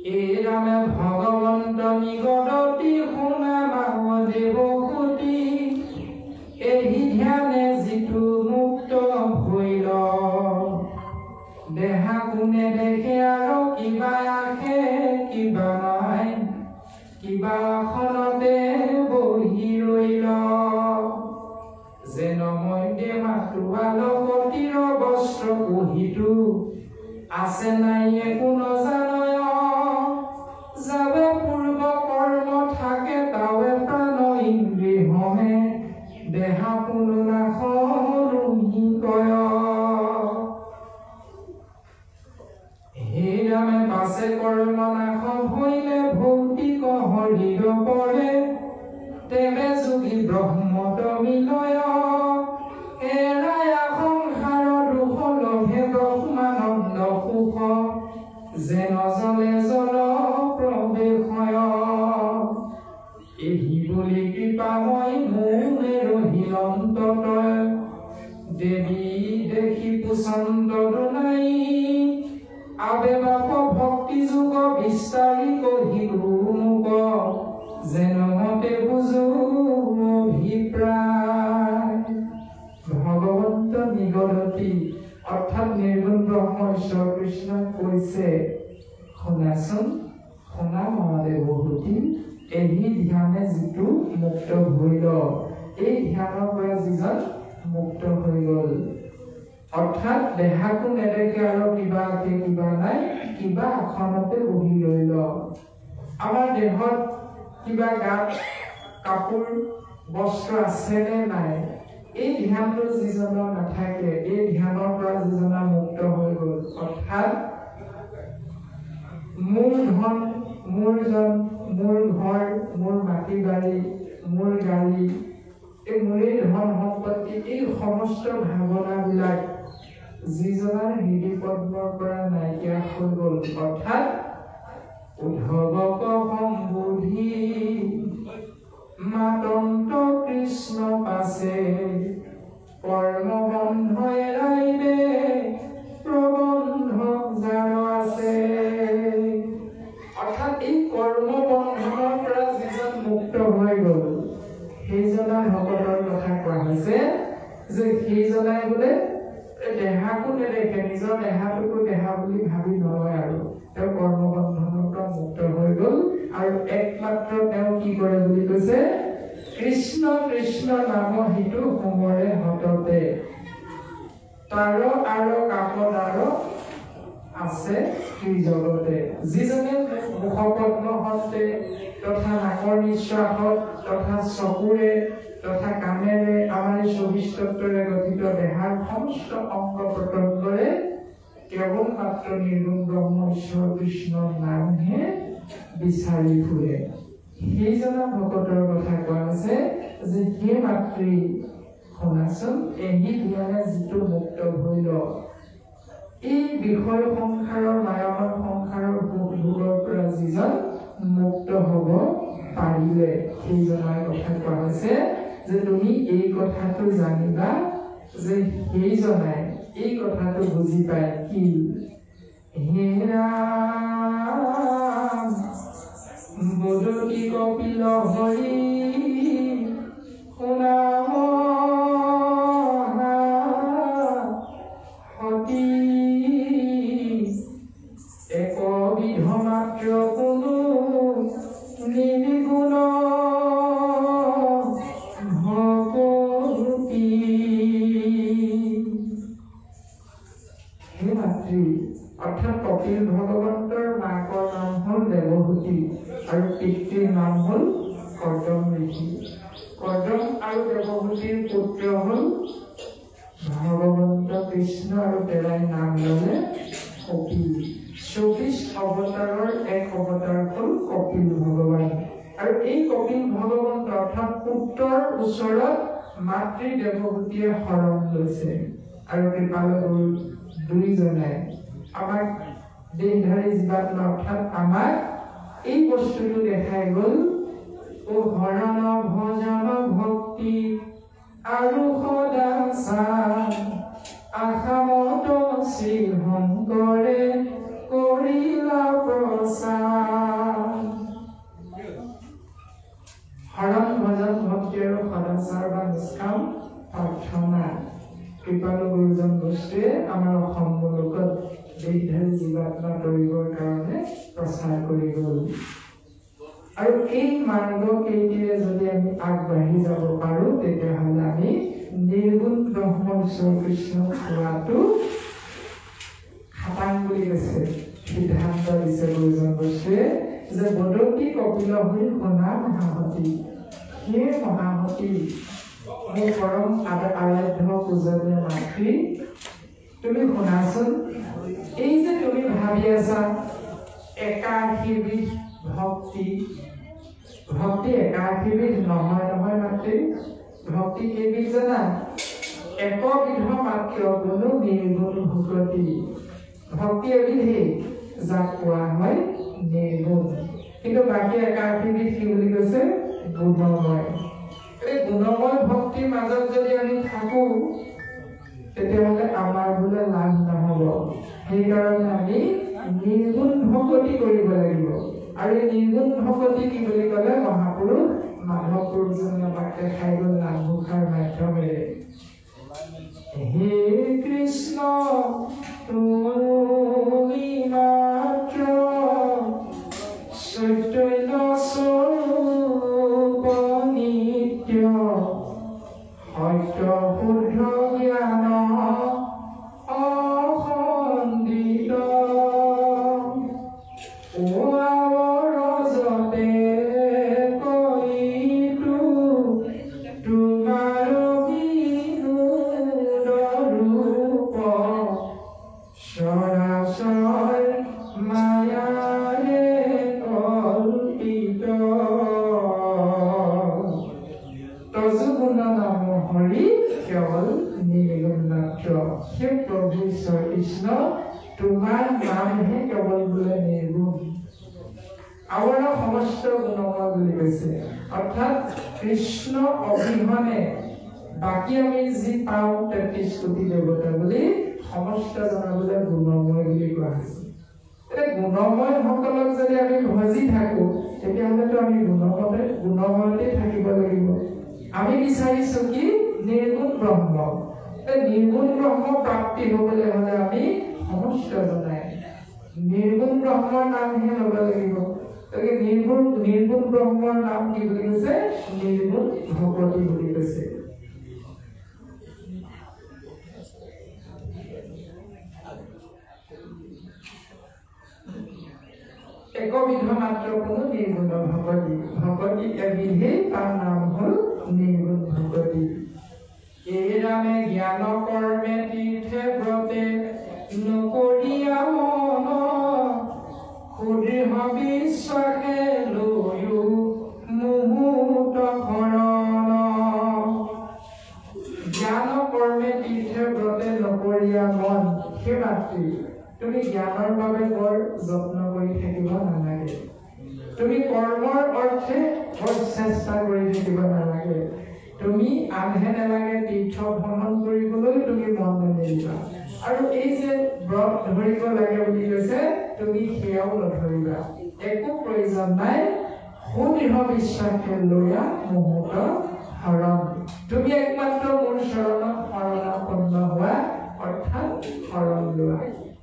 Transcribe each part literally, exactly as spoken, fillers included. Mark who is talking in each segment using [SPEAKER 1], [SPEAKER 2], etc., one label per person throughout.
[SPEAKER 1] এৰামে ভগৱন্ত নিগদতি শুনা মাম দেৱকুতি এহি ধ্যানে যিটো মুক্ত হৈল দেহা কোনে দেখে আৰু কিবা আখে কিবা নাই কিবা আসনতে বহি ৰৈল যেন মধ্যে মাতো আলোকতিৰ বস্ত্ৰ কহিতো আছে নাই একো নজানয় যাবে পূৰ্ব কৰ্ম থাকে তাৱে প্ৰাণ ইন্দ্ৰিয়মে দেহা পুনৰাসৰুহি কয় হে ৰামে পাছে কৰ্ম নাশ হৈলে ভৌতিক শৰীৰ পৰে তেবে যোগী ব্ৰহ্মত মিলয় এৰাই সংসাৰ দুখ লভে ব্ৰহ্মানন্দ সুখ যেন জলে জল প্ৰৱেশয় এহি বুলি কৃপাময় মোৰে ৰহিল অন্ততয় দেৱী দেখি পুচন্দ দুনাই আবে বাপ ভক্তি যুগ বিস্তাৰি কহিলো মোক যেন মতে বুজো অভিপ্ৰায় ভগৱন্ত নিগদতি অৰ্থাৎ নিৰ্গুণ ব্ৰহ্ম ঈশ্বৰ কৃষ্ণই কৈছে শুনাচোন শুনা মহাদেৱভূতি এহি ধ্যানে যিটো মুক্ত হৈল এই ধ্যানৰ পৰা যিজন মুক্ত হৈ গল অৰ্থাৎ দেহাটো নেদেখে আৰু কিবা আছে কিবা নাই কিবা আসনতে বহি ৰৈল আমাৰ দেহত কিবা গাত কাপোৰ বস্ত্ৰ আছে নে নাই এই ধ্যানটো যিজনৰ নাথাকে এই ধ্যানৰ পৰা যিজনা মুক্ত হৈ গল অৰ্থাৎ মোৰ ধন মোৰ জন মোৰ ঘৰ মোৰ মাটি বাৰী মোৰ গাড়ী এই মোৰে ধন সম্পত্তি এই সমস্ত ভাৱনাবিলাক যিজনাৰ হৃদয় পদ্মৰ পৰা নাইকিয়া হৈ গল অৰ্থাৎ উদ্ধৱক সম্বোধি মাতন্ত কৃষ্ণ পাছে কৰ্ম বন্ধ এৰাইবে প্ৰবন্ধক যাৰ আছে অৰ্থাৎ এই কৰ্ম বন্ধনৰ পৰা যিজন মুক্ত হৈ গল সেইজনাৰ ভকতৰ কথা কোৱা হৈছে যে সেইজনাই বোলে দেহাকো নেদেখে নিজৰ দেহাটোকো দেহা বুলি ভাবি নলয় আৰু তেওঁ কৰ্ম বন্ধনৰ পৰা মুক্ত হৈ গল আৰু একমাত্ৰ তেওঁ কি কৰে বুলি কৈছে কৃষ্ণ কৃষ্ণ নাম হিতু সমৰে হততে তাৰ আৰু কাপদাৰ আছে এই জগতে যিজনে মুখপদ্ম হতে তথা নাকৰ নিশ্বাসত তথা চকুৰে তথা কাণেৰে আমাৰ চৌবিশ তত্ত্বৰে গঠিত দেহাৰ সমস্ত অংগ প্ৰত্যংগৰে কেৱল মাত্ৰ নিৰ্গুণ ব্ৰহ্ম ঈশ্বৰ কৃষ্ণৰ নামহে বিচাৰি ফুৰে সেইজনা ভকতৰ কথা কোৱা আছে যে হে মাতৃ শুনাচোন এহি ধ্যানে যিটো মুক্ত হৈল এই বিষয় সংসাৰৰ মায়াময় সংসাৰৰ ভোগৰ পৰা যিজন মুক্ত হব পাৰিলে সেইজনাৰ কথা কোৱা হৈছে যে তুমি এই কথাটো জানিবা যে সেইজনাই এই কথাটো বুজি পায় কি হে ৰাম বদতি কপিল হৰি শুনা সতী একবিধ মাত্ৰ কোনো নিৰ্গুণ ভকতি হে মাতৃ অৰ্থাৎ কপিল ভগৱন্তৰ মাকৰ নাম হল দেৱহূতি আৰু পিতৃৰ নাম হল কৰ্দম ঋষি কৰ্দম আৰু দেৱহূতিৰ পুত্ৰ হল ভগৱন্ত কৃষ্ণ আৰু তেৰাই নাম ললে কপিল চৌবিশ অৱতাৰৰ এক অৱতাৰ হল কপিল ভগৱান আৰু এই কপিল ভগৱন্ত অৰ্থাৎ পুত্ৰৰ ওচৰত মাতৃ দেৱহূতিয়ে শৰণ লৈছে আৰু কৃপালু দুইজনাই আমাক দেহধাৰী জীৱাত্ম অৰ্থাৎ আমাক এই বস্তুটো দেখাই গল ও হৰণ ভজন ভক্তি আৰু সদা আশামত শ্ৰী শংকৰে কৰিলা প্ৰচাৰ সম্মুখত দেহধাৰী জীৱাত্মা কৰিবৰ কাৰণে প্ৰচাৰ কৰি গ'ল। আৰু এই মাৰ্গ কেইটিৰে যদি আমি আগবাঢ়ি যাব পাৰো তেতিয়াহ'লে আমি নিৰ্গুণ ব্ৰহ্ম ঈশ্বৰ কৃষ্ণক পোৱাটো খাটাং বুলি কৈছে। সিদ্ধান্ত দিছে গুৰুজন বৈষ্ণৱে যে বদতি কপিল হৈ শুনা মহাসতী, সেই মহাসতী মোৰ পৰম আৰাধ্য পূজনীয় মাতৃ, তুমি শুনাচোন, এই যে তুমি ভাবি আছা একাশীবিধ ভক্তি, ভক্তি একাশীবিধ নহয় নহয় মাতৃ। ভক্তি কেইবিধ জানা? একবিধ মাত্ৰ কোনো নিৰ্গুণ ভকতি। ভক্তি এবিধেই যাক কোৱা হয় নিৰ্গুণ, কিন্তু বাকী একাশীবিধ কি বুলি কৈছে? গুণময়। এই গুণময় ভক্তিৰ মাজত যদি আমি থাকো তেতিয়াহ'লে আমাৰ বোলে লাভ নহ'ব। সেইকাৰণে আমি নিৰ্গুণ ভকতি কৰিব লাগিব। আৰু এই নিৰ্গুণ ভকতি কি বুলি ক'লে মহাপুৰুষ মাধৱ পুৰুষজনে আমাক দেখাই গ'ল নামঘোষাৰ মাধ্যমেৰে। হে কৃষ্ণ তুমি মাত্ৰ চৈতন্য স্বৰূপ নিত্য, সত্য শুদ্ধ জ্ঞান অখণ্ডিত, আৱৰজতে কৰিতো তোমাৰ বিনোদ ৰূপ, চৰাচৰ মায়াৰে কল্পিত, তজুগুণ নাম হৰি কেৱল নিৰ্গুণ মাত্ৰ। সেই প্ৰভু ঈশ্বৰ কৃষ্ণ তোমাৰ নামহে কেৱল বোলে নিৰ্গুণ, আৱৰ সমস্ত গুণময় বুলি কৈছে। অৰ্থাৎ কৃষ্ণ অবিহনে বাকী আমি যি পাওঁ তেত্ৰিশ কোটি দেৱতা বুলি সমস্ত জনা বোলে গুণময় বুলি কোৱা হৈছে। এতিয়া গুণময় সকলক যদি আমি ভজি থাকো তেতিয়াহ'লেতো আমি গুণমতে গুণময়তে থাকিব লাগিব। আমি বিচাৰিছো কি? নিৰ্গুণ ব্ৰহ্ম। এই নিৰ্গুণ ব্ৰহ্ম প্ৰাপ্তি হ'বলৈ হ'লে আমি সমস্ত জনাই নিৰ্গুণ ব্ৰহ্মৰ নামহে ল'ব লাগিব। গতিকে নিৰ্গুণ নিৰ্গুণ ব্ৰহ্মৰ নাম কি বুলি কৈছে? নিৰ্গুণ ভকতি বুলি কৈছে। একবিধ মাত্ৰ কোনো নিৰ্গুণ ভকতি। ভকতি এবিধেই, তাৰ নাম হ'ল নিৰ্গুণ ভকতি। এই ৰামে জ্ঞান কৰ্মে তীৰ্থে ব্ৰতে নকৰিয়া মন, সুদৃঢ় বিশ্বাসে লৈও মুহূৰ্ত শৰণ। জ্ঞান কৰ্মে তীৰ্থে ব্ৰতে নকৰিয়া মন। সেই মাতৃ, তুমি জ্ঞানৰ বাবে বৰ যত্ন কৰি থাকিব নালাগে। তুমি কৰ্মৰ অৰ্থে বৰ চেষ্টা কৰি থাকিব নালাগে। তুমি আনহে নালাগে তীৰ্থ ভ্ৰমণ কৰিবলৈ তুমি মন নিদিবা। আৰু এই যে ব্ৰত ধৰিব লাগে বুলি কৈছে, তুমি সেয়াও নধৰিবা, একো প্ৰয়োজন নাই। সুদৃঢ় বিশ্বাসে লৈয়া মুহূৰ্ত শৰণ। তুমি একমাত্ৰ মোৰ চৰণত শৰণাপন্ন হোৱা, অৰ্থাৎ শৰণ লোৱা।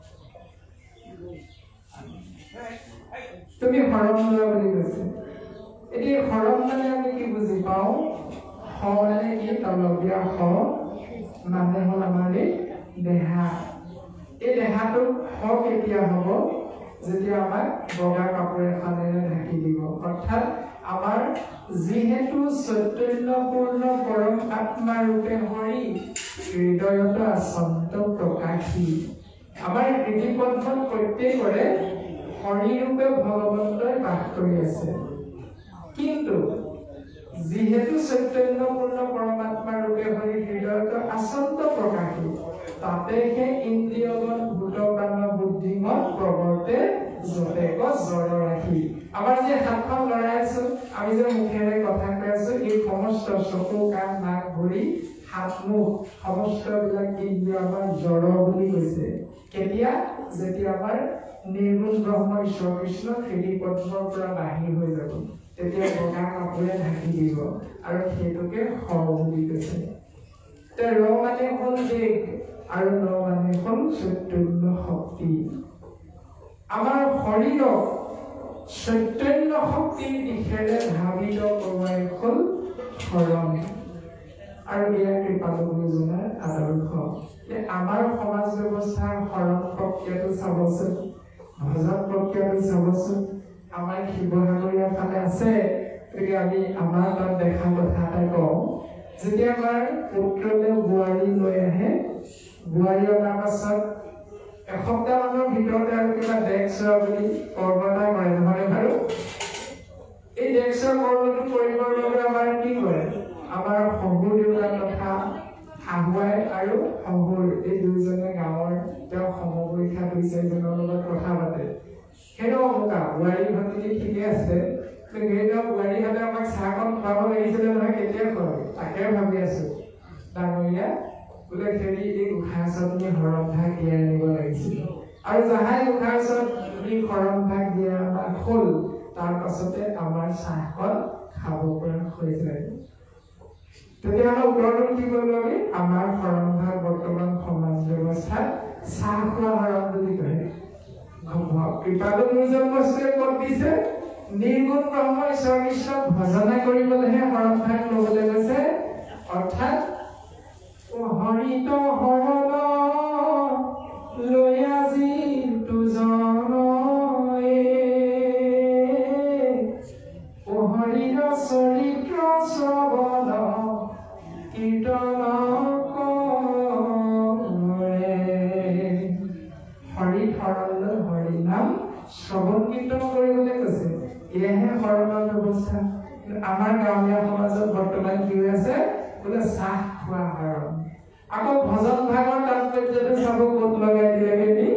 [SPEAKER 1] তুমি শৰণ লোৱা বুলি কৈছে। এতিয়া শৰণ মানে আমি কি বুজি পাওঁ? শ মানে কি? তলবীয়া শ মানে হ'ল আমাৰ এই দেহা। এই দেহাটো শ কেতিয়া হ'ব? যেতিয়া আমাক বগা কাপোৰ এখনেৰে ঢাকি দিব। অৰ্থাৎ আমাৰ যিহেতু চৈতন্যপূৰ্ণ পৰম আত্মা ৰূপে হৰি হৃদয়ত আচন্ত প্ৰকাশী। আমাৰ হৃদয়পথত প্ৰত্যেকৰে হৰি ৰূপে ভগৱন্তই বাস কৰি আছে। কিন্তু যিহেতু চৈতন্যপূৰ্ণ পৰমাত্মা ৰূপে হৰি হৃদয়ত আচন্ত প্ৰকাশী, তাতে সেই ইন্দ্ৰিয়গণ ভূত প্ৰাণ বুদ্ধিমত প্ৰৱৰ্তে যতেক জড় ৰাখি। আমাৰ যে হাতখন লৰাই আছো, আমি যে মুখেৰে কথা কৈ আছো, এই সমস্ত চকু কাণ নাক ভৰি হাত মুখ সমস্ত বিলাক ইন্দ্ৰিয় আমাৰ জড় বুলি কৈছে। কেতিয়া? যেতিয়া আমাৰ নিৰ্গুণ ব্ৰহ্ম ঈশ্বৰ কৃষ্ণ হৃদয় পদ্মৰ পৰা বাহিৰ হৈ যাব, তেতিয়া বগা কাপোৰে ঢাকি দিব, আৰু সেইটোকে শ বুলি কৈছে। তে ৰ মানে হ'ল দেহ আৰু ন মানে হ'ল চৈতন্য শক্তি। আমাৰ শৰীৰক চৈতন্য শক্তিৰ দিশেৰে ধাবিত কৰোৱাই হ'ল শৰণ। আৰু এয়া কৃপালু গুৰুজনাৰ আদৰ্শ। আমাৰ সমাজ ব্যৱস্থাৰ শৰণ প্ৰক্ৰিয়াটো চাবচোন, ভজন প্ৰক্ৰিয়াটো চাবচোন। আমাৰ শিৱসাগৰীয়া ফালে আছে, গতিকে আমি আমাৰ তাত দেখা কথা এটা কওঁ। যেতিয়া আমাৰ পুত্ৰলে বোৱাৰী লৈ আহে, বোৱাৰী অনাৰ পাছত এসপ্তাহ মানৰ ভিতৰতে আৰু কিবা দেখ চোৱা বুলি কৰ্ম এটা কৰে, নহয় বাৰু? এই দেখ চোৱা কৰ্মটো কৰিবৰ বাবে আমাৰ কি কৰে? আমাৰ শহুৰ দেউতা তথা শাহুৱাই আৰু শহুৰ এই দুইজনে গাঁৱৰ তেওঁ সমপৰীক্ষা দুই চাৰিজনৰ লগত কথা পাতে। সেইটো অমুকা বোৱাৰী ভণ্টি ঠিকে আছে, কিন্তু বোৱাৰীহঁতে আমাক চাহকণ খুৱাব লাগিছিলে নহয়, কেতিয়া খুৱাব তাকে ভাবি আছো। ডাঙৰীয়া বোলে হেৰি এই গোঁসাই ওচৰত তুমি শৰণ ভাগ দিয়াই আনিব লাগিছিল। আৰু যাহাই গোঁসাই ওচৰত তুমি শৰণ ভাগ দিয়া হ'ল, তাৰ পাছতে আমাৰ চাহকণ খাব পৰা হৈ যায়। তেতিয়াহ'লে উত্তৰটো কি কৰিব আমি? আমাৰ শৰণ ভাগ বৰ্তমান সমাজ ব্যৱস্থাত চাহ খোৱা শৰণ বুলি কয়। কৃপালু গুৰুজন বস্তুৱে ক'ত দিছে? নিৰ্গুণ ব্ৰহ্ম ঈশ্বৰ ঈশ্বৰ ভজনা কৰিবলৈহে শৰণ ভাগ ল'বলৈ গৈছে। অৰ্থাৎ হৰিত শৰণ লৈ আজি দুজনয়ে, হৰিৰ চৰিত্ৰ শ্ৰৱণ কীৰ্তন কৰে। হৰি শৰণ লৈ হৰি নাম শ্ৰৱণ কীৰ্তন কৰিবলৈ কৈছে। এয়াহে শৰণৰ ব্যৱস্থা। আমাৰ গাঁৱলীয়া সমাজত বৰ্তমান কি হৈ আছে? বোলে চাহ খোৱা শৰণ। আকৌ ভজন ভাগৰ তাৎপৰ্যটো চাব ক'ত লগাই দিলেগে নি?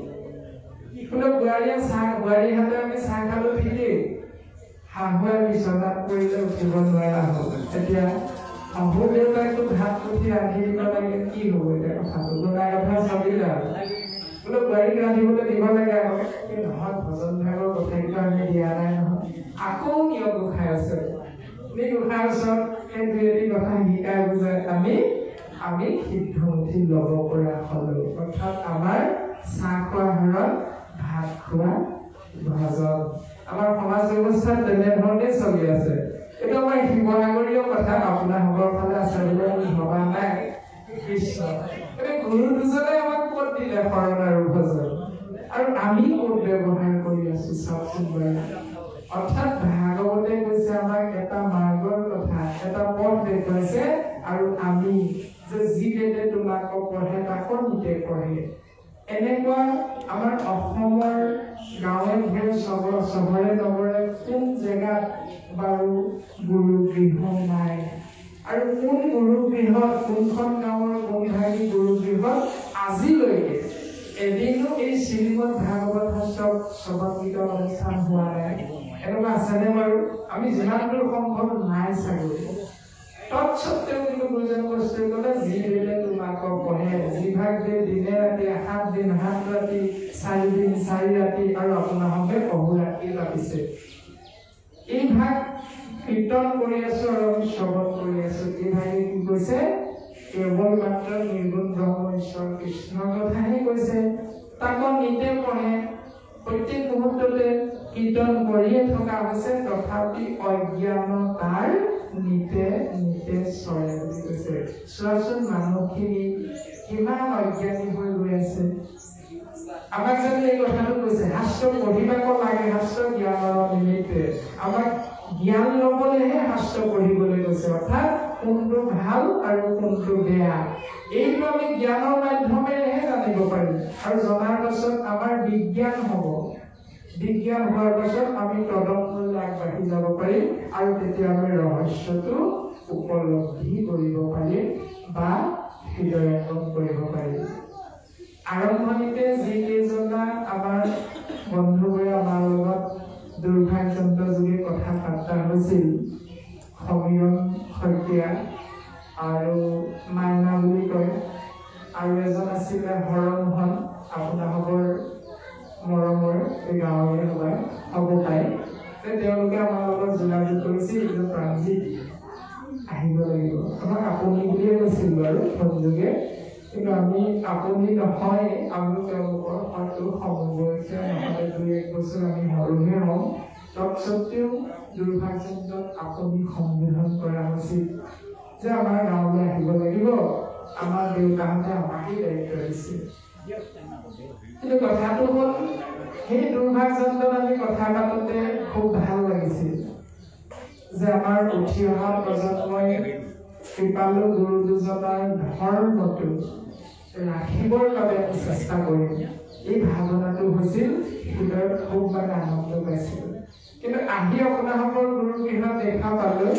[SPEAKER 1] বোলে বোৱাৰীয়ে চাহ, বোৱাৰীহঁতে আমি চাহ খালো ঠিকেই, শাহুৱে বিচনাত পৰিলে উঠিব নোৱাৰা হ'ল। এতিয়া শহুৰ দেউতাকটো ভাত পুঠি ৰান্ধি দিব লাগে, কি হ'ব এতিয়া কথাটো? গুণাই কথা চলিলে আৰু বোলে বোৱাৰীক ৰান্ধিবলৈ দিব লাগে। আকৌ নহয় ভজন ভাগৰ কথাকেইটা আমি দিয়া নাই নহয়। আকৌ নিয়ম গোসাই আছে, আমি গোসাঁৰ ওচৰত সেই দুই এটি কথা শিকাই বুজাই আমি আমি সিদ্ধমুঠি ল'ব পৰা হ'লো। অৰ্থাৎ আমাৰ চাহ খোৱা শৰণ, ভাত খোৱা ভজন। আমাৰ সমাজ ব্যৱস্থাত তেনেধৰণে চলি আছে। এইটো আমাৰ শিৱসাগৰীয় কথা, আপোনালোকৰ ফালে আছে বুলি আমি ভবা নাই। কৃষ্ণ এই গুৰু দুজনে আমাক ক'ত দিলে শৰণ আৰু ভজন, আৰু আমি ক'ত ব্যৱহাৰ কৰি আছো চাওকচোন বাৰু। অৰ্থাৎ ভাগৱতে কৈছে আমাক এটা মাৰ্গৰ কথা, এটা পথ দেখুৱাইছে, আৰু আমি যে যি বেদে তোমাকক পঢ়ে তাকো নিতে পঢ়ে। এনেকুৱা আমাৰ অসমৰ গাঁৱে ভূঞে চহৰে নগৰে কোন জেগাত বাৰু গুৰু গৃহ নাই? আৰু কোন গুৰু গৃহত, কোনখন গাঁৱৰ কোন ভাগী গুৰু গৃহত আজিলৈকে এদিনো এই শ্ৰীমদ ভাগৱত শাস্ত্ৰক শ্ৰৱণ কীৰ্তন অনুষ্ঠান হোৱা নাই? এনেকুৱা আছেনে বাৰু? আমি যিমান দূৰ সম্ভৱ নাই চাগৈ। তৎসত্বেও কিন্তু গুৰুজন বস্তুৱে ক'লে যি বেদে তোমাকক পঢ়ে, যিভাগ বেদ দিনে ৰাতি সাত দিন সাত ৰাতি চাৰি দিন চাৰি ৰাতি আৰু আপোনালোকে বহু ৰাতি পাতিছে। এই ভাগ কীৰ্তন কৰি আছো আৰু আমি শ্ৰৱণ কৰি আছো। এই ভাগে কি কৈছে? কেৱল মাত্ৰ নিৰ্গুণ ব্ৰহ্ম ঈশ্বৰ কৃষ্ণৰ কথাহে কৈছে। তাকো নিতে পঢ়ে, প্ৰত্যেক মুহূৰ্ততে কীৰ্তন কৰিয়ে থকা হৈছে, তথাপি অজ্ঞানতাৰ নিতে নিতে চৰে বুলি কৈছে। চোৱাচোন মানুহখিনি কিমান অজ্ঞানী হৈ গৈ আছে। আমাক যদি এই কথাটো কৈছে শাস্ত্ৰ পঢ়িবাক লাগে, শাস্ত্ৰ জ্ঞানৰ নিমিত্তে, আমাক জ্ঞান ল'বলৈহে শাস্ত্ৰ পঢ়িবলৈ কৈছে। অৰ্থাৎ কোনটো ভাল আৰু কোনটো বেয়া এইটো আমি জ্ঞানৰ মাধ্যমেৰেহে জানিব পাৰিম। আৰু জনাৰ পাছত আমাৰ বিজ্ঞান হ'ব। বিজ্ঞান হোৱাৰ পাছত আমি তদন্তলৈ আগবাঢ়ি যাব পাৰিম, আৰু তেতিয়া আমি ৰহস্যটো উপলব্ধি কৰিব পাৰিম বা হৃদয়ঙ্গম কৰিব পাৰিম। আৰম্ভণিতে যিকেইজনা আমাৰ বন্ধুবোৰে আমাৰ লগত দুৰ্ভাগ্যজনক যোগে কথা বাৰ্তা হৈছিল, সমীৰণ শইকীয়া আৰু মাইনা বুলি কয়, আৰু এজন আছিলে হৰমোহন, আপোনালোকৰ মৰমৰ এই গাঁৱৰে সবাই হ'ব পায়। তেওঁলোকে আমাৰ লগত যোগাযোগ কৰিছিল যে প্ৰাঞ্জিত আহিব লাগিব আমাক আপুনি বুলিয়ে কৈছিল বাৰু সংযোগে কিন্তু আমি আপুনি নহয় আমি তেওঁলোকৰ হয়তো সমবয়সীয়া নহ'লে দুই এক বছৰ আমি সৰুহে হওঁ তৎসত্বেও দুৰ্ভাগ্যজনক আপুনি সম্বোধন কৰা উচিত যে আমাৰ গাঁৱলৈ আহিব লাগিব আমাৰ দেউতাহঁতে আমাকেই দায়িত্ব দিছে কিন্তু কথাটো হ'ল সেই দুৰ্ভাগ্যজনক আমি কথা পাতোতে খুব ভাল লাগিছিল যে আমাৰ উঠি অহা প্ৰজন্মই কৃপালু গুৰু দুজনাৰ ধৰ্মটো ৰাখিবৰ বাবে চেষ্টা কৰিম এই ভাৱনাটো হৈছিল হৃদয়ত খুব মানে আনন্দ পাইছিল কিন্তু আহি আপোনালোকৰ গুৰু গৃহত দেখা পালোঁ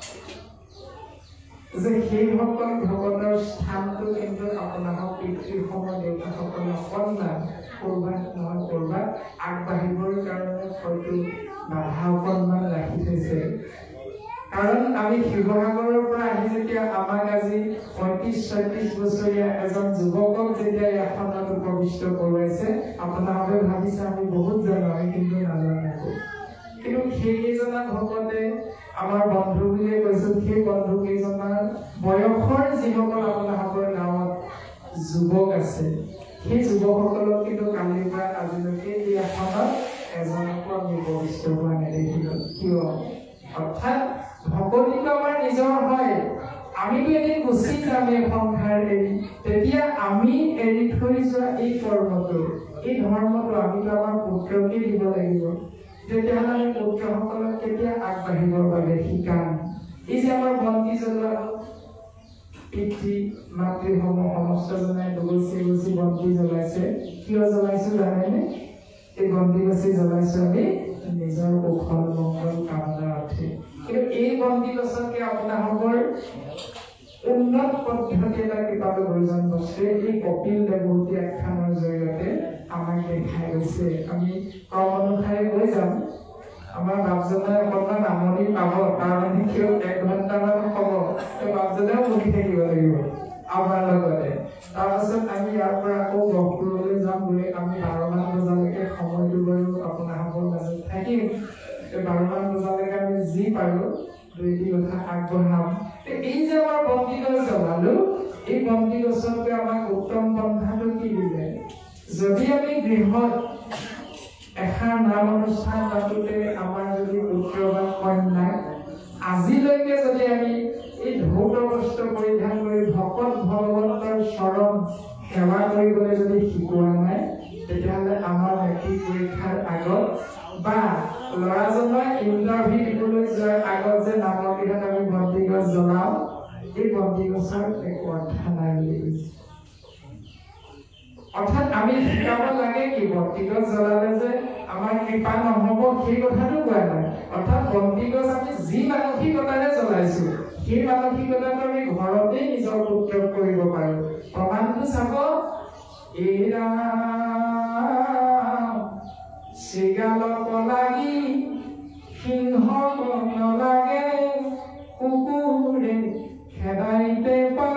[SPEAKER 1] যে সেইসকল ভকতৰ স্থানটো কিন্তু আপোনালোকৰ পিতৃসমূহ দেউতাসকলে অকণমান ক'ৰবাত নহয় ক'ৰবাত আগবাঢ়িবৰ কাৰণে হয়তো বাধা অকণমান ৰাখি থৈছে কাৰণ আমি শিৱসাগৰৰ পৰা আহি যেতিয়া আমাক আজি পঁয়ত্ৰিশ ছয়ত্ৰিশ বছৰীয়া এজন যুৱকক যেতিয়া আসনত উপবিষ্ট কৰোৱাইছে আপোনালোকে ভাবিছে আমি বহুত জানো আমি কিন্তু নাজানো কিন্তু সেইকেইজনা ভকতে আমাৰ বন্ধু বুলিয়ে কৈছো সেই বন্ধু কেইজনৰ বয়সৰ যিসকল আপোনালোকৰ গাঁৱত যুৱক আছে সেই যুৱকসকলক কিন্তু কালিৰ পৰা আজিলৈকে এই আসনত এজনকো আমি উপবিষ্ট হোৱা নেদেখিলোঁ কিয় অৰ্থাৎ ভকতিটো আমাৰ নিজৰ হয় আমিতো এদিন গুচি যাম এই সংসাৰ এৰি তেতিয়া আমি এৰি থৈ যোৱা এই কৰ্মটো এই ধৰ্মটো আমিতো আমাৰ পুত্ৰকে দিব লাগিব তেতিয়াহ'লে আমি পুত্ৰসকলক কেতিয়া আগবাঢ়িবৰ বাবে শিকাম এই যে আমাৰ বন্তি জ্বলোৱা পিতৃ মাতৃসমূহ সমস্তজনাই দুগছি গুচি বন্তি জ্বলাইছে কিয় জ্বলাইছো জানেনে এই বন্তি গছি জ্বলাইছো আমি নিজৰ কুশল মংগল কামনা অৰ্থে কিন্তু এই বন্তি গছকে আপোনালোকৰ উন্নত পদ্ধতি এটা কৃপালু গুৰুজন বস্তুৱে এই কপিল দেৱহূতি আখ্যানৰ জৰিয়তে আমাক দেখাই গৈছে আমি ক্ৰম অনুসাৰে গৈ যাম আমাৰ বাপজনাই অকণমান আমনি পাব কাৰণে কিয় এক ঘণ্টামান হ'ব সেই বাপজনেও বহি থাকিব লাগিব আমাৰ লগতে তাৰপাছত আমি ইয়াৰ পৰা আকৌ গহপুৰলৈ যাম বুলি আমি বাৰমান বজালৈকে সময়টো বাৰু আপোনালোকৰ মাজত থাকিম এই বাৰমান বজালৈকে আমি যি পাৰোঁ দুই এটি কথা আগবঢ়াম এই যে আমাৰ বন্তি গছ জ্বলালো এই বন্তি গছতকৈ আমাক উত্তম পন্থাটো কি দিলে যদি আমি গৃহত এষাৰ নাম অনুষ্ঠান পাতোতে আমাৰ যদি পুত্ৰ বা কন্যা আজিলৈকে যদি আমি এই ধৌত বস্ত্ৰ পৰিধান কৰি ভকত ভগৱন্তৰ চৰণ সেৱা কৰিবলৈ যদি শিকোৱা নাই তেতিয়াহ'লে আমাৰ মেট্ৰিক পৰীক্ষাৰ আগত বা ল'ৰাজনৰ ইণ্টাৰভিউ দিবলৈ যোৱাৰ আগত যে নামৰ কেইটাত আমি বন্তি গছ জ্বলাওঁ এই বন্তি গছৰ একো অৰ্থ নাই বুলি কৈছে অৰ্থাৎ আমি শিকাব লাগে কি বন্তি গছ জ্বলালে যে আমাৰ কৃপা নহ'ব সেই কথাটো কোৱা নাই অৰ্থাৎ বন্তি গছ আমি যি মানসিকতাৰে জ্বলাইছো সেই মানসিকতাটো আমি ঘৰতেই নিজৰ পুত্ৰক কৰিব পাৰোঁ প্ৰমাণটো চাব এৰা চিগালক লাগি সিংহ নলাগে কুকুৰে খেদাইতে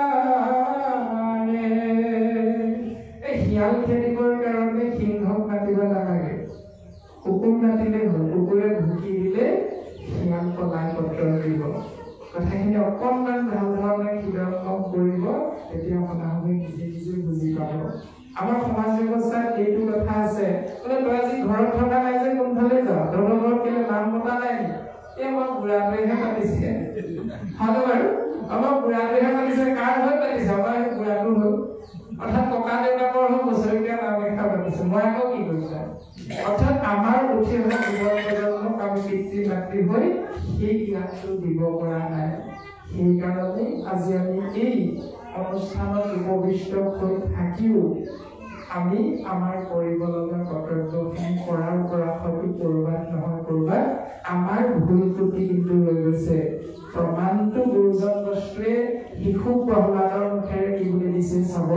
[SPEAKER 1] পাৰে এই শিয়াল খেদিবৰ কাৰণে সিংহক মাতিব নালাগে কুকুৰ মাতিলে হ'ল কুকুৰে ভুকি দিলে শিয়াল পলাই পত্ৰ দিব কথাখিনি অকণমান ভাল ধৰণে হৃদয়ংগম কৰিব তেতিয়া আপোনালোকে নিজে নিজে বুজি পাব আমাৰ সমাজ ব্যৱস্থাত এইটো কথা আছে বোলে তই আজি ঘৰত থকা নাই যে কোনফালে যাওঁ তহঁতৰ ঘৰত কেলে নাম পতা নাই এই আমাৰ বুঢ়াটোৱেহে পাতিছে হয়নে বাৰু আমাৰ বুঢ়াটোৱেহে পাতিছে কাৰ হৈ পাতিছে আমাৰ সেই বুঢ়াটো হ'ল অৰ্থাৎ ককা দেউতাকৰ হ'ল বছৰেকীয়া নাম এষাৰ পাতিছে মই আকৌ কি কৰিছা অৰ্থাৎ আমাৰ উঠি অহা যুৱ প্ৰজন্মক আমি পিতৃ মাতৃ হৈ সেই জ্ঞানটো দিব পৰা নাই সেইকাৰণে আজি আমি এই অনুষ্ঠানত উপবিষ্ট হৈ থাকিও আমি আমাৰ কৰিব লগা কৰ্তব্যখিনি কৰাৰ পৰা হয়তো ক'ৰবাত নহয় ক'ৰবাত আমাৰ ভুল ত্ৰুটি কিন্তু ৰৈ গৈছে প্ৰমাণটো গুৰুজন বস্তুৱে শিশু প্ৰহ্লাদৰ মুখেৰে কি বুলি দিছে চাব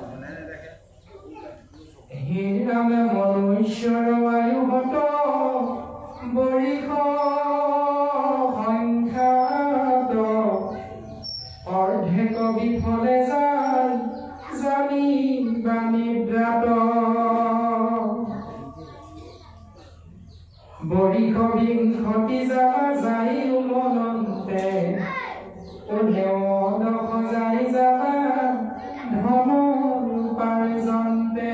[SPEAKER 1] হে ৰামে মনুষ্যৰ বায়ুহত বৰিষ সংখ্যাত অৰ্ধেক বিফলে যায় জানি বাণীদ্ৰাত বৰিষ বিংশতি যাবা যাই উমনন্তে ও নেওন সজাই যাবা ধন উপাৰ্জনতে।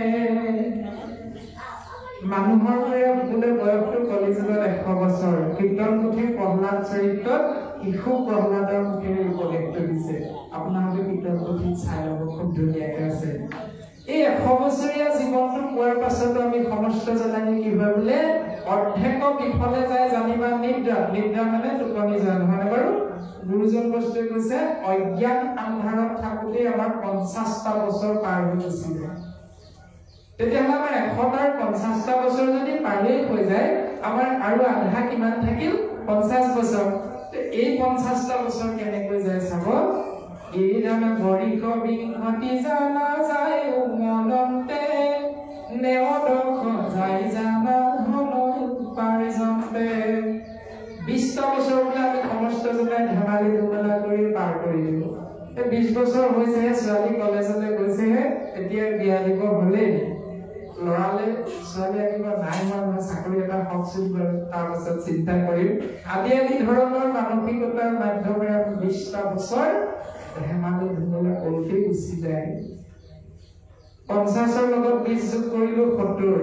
[SPEAKER 1] মানুহৰ বোলে বয়সটো কলিযুগত এশ বছৰ। কীৰ্তন পুথি প্ৰহ্লাদ চৰিত্ৰত শিশু প্ৰহ্লাদৰ মুখেৰে উপদেশটো দিছে। আপোনালোকে কীৰ্তন পুথিত চাই ল'ব, খুব ধুনীয়াকে আছে। এই এশ বছৰীয়া জীৱনটো পোৱাৰ পাছতো আমি সমস্ত জনাই কি হয় বোলে অৰ্ধেক বিফলে যায় জানিবা নিদ্ৰা। নিদ্ৰা মানে টোপনি যোৱা, নহয় বাৰু? গুৰুজন বস্তুৱে কৈছে অজ্ঞান আন্ধাৰত থাকোঁতে আমাৰ পঞ্চাছটা বছৰ পাৰ হৈ গুচি যায়। তেতিয়াহ'লে আমাৰ এশটাৰ পঞ্চাছটা বছৰ যদি পাৰেই হৈ যায়, আমাৰ আৰু আধা কিমান থাকিল? পঞ্চাছ বছৰ। এই পঞ্চাছটা বছৰ কেনেকৈ যায় চাব। এই জানা বৰিষ বিংহতি জানা যায় উমলন্তে নেওদখ যায় জানা ধন উপাৰ্জনতে। বিশটা বছৰ বোলে আমি সমস্ত জনাই ধেমালি ধুমলা কৰি পাৰ কৰি দিলো। এই বিশ বছৰ হৈছেহে, ছোৱালী কলেজলৈ গৈছেহে, এতিয়া বিয়া দিব হ'লেই। লৰালে ছোৱালী আনিব নাই হোৱা, চাকৰি এটা হওকচোন বাৰু, তাৰ পাছত চিন্তা কৰিম আদি আদি ধৰণৰ মানসিকতাৰ মাধ্যমেৰে আমি বিশটা বছৰ ধেমালি ধুমলা কৰোঁতেই গুচি যায়। পঞ্চাছৰ লগত বিশ যোগ কৰিলো সত্তৰ।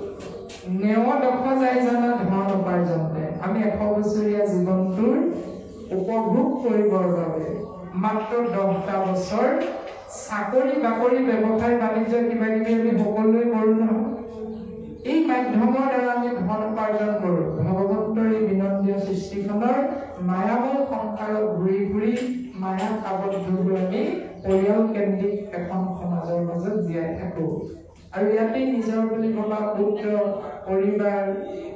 [SPEAKER 1] নেওদখ যায় জানা ধন উপাৰ্জনতে। আমি এশ বছৰীয়া জীৱনটোৰ উপভোগ কৰিবৰ বাবে মাত্ৰ দহটা বছৰ চাকৰি বাকৰি ব্যৱসায় বাণিজ্য কিবা কিবি আমি সকলোৱে কৰোঁ নহয়। এই মাধ্যমৰ দ্বাৰা আমি ধন উপাৰ্জন কৰোঁ। ভগৱন্তৰ এই বিনন্দীয় সৃষ্টিখনৰ মায়াময় সংসাৰত ঘূৰি ঘূৰি মায়াত আবদ্ধ হৈ আমি পৰিয়াল কেন্দ্ৰিক এখন সমাজৰ মাজত জীয়াই থাকোঁ। আৰু ইয়াতে নিজৰ বুলি ভবা পুত্ৰ পৰিবাৰ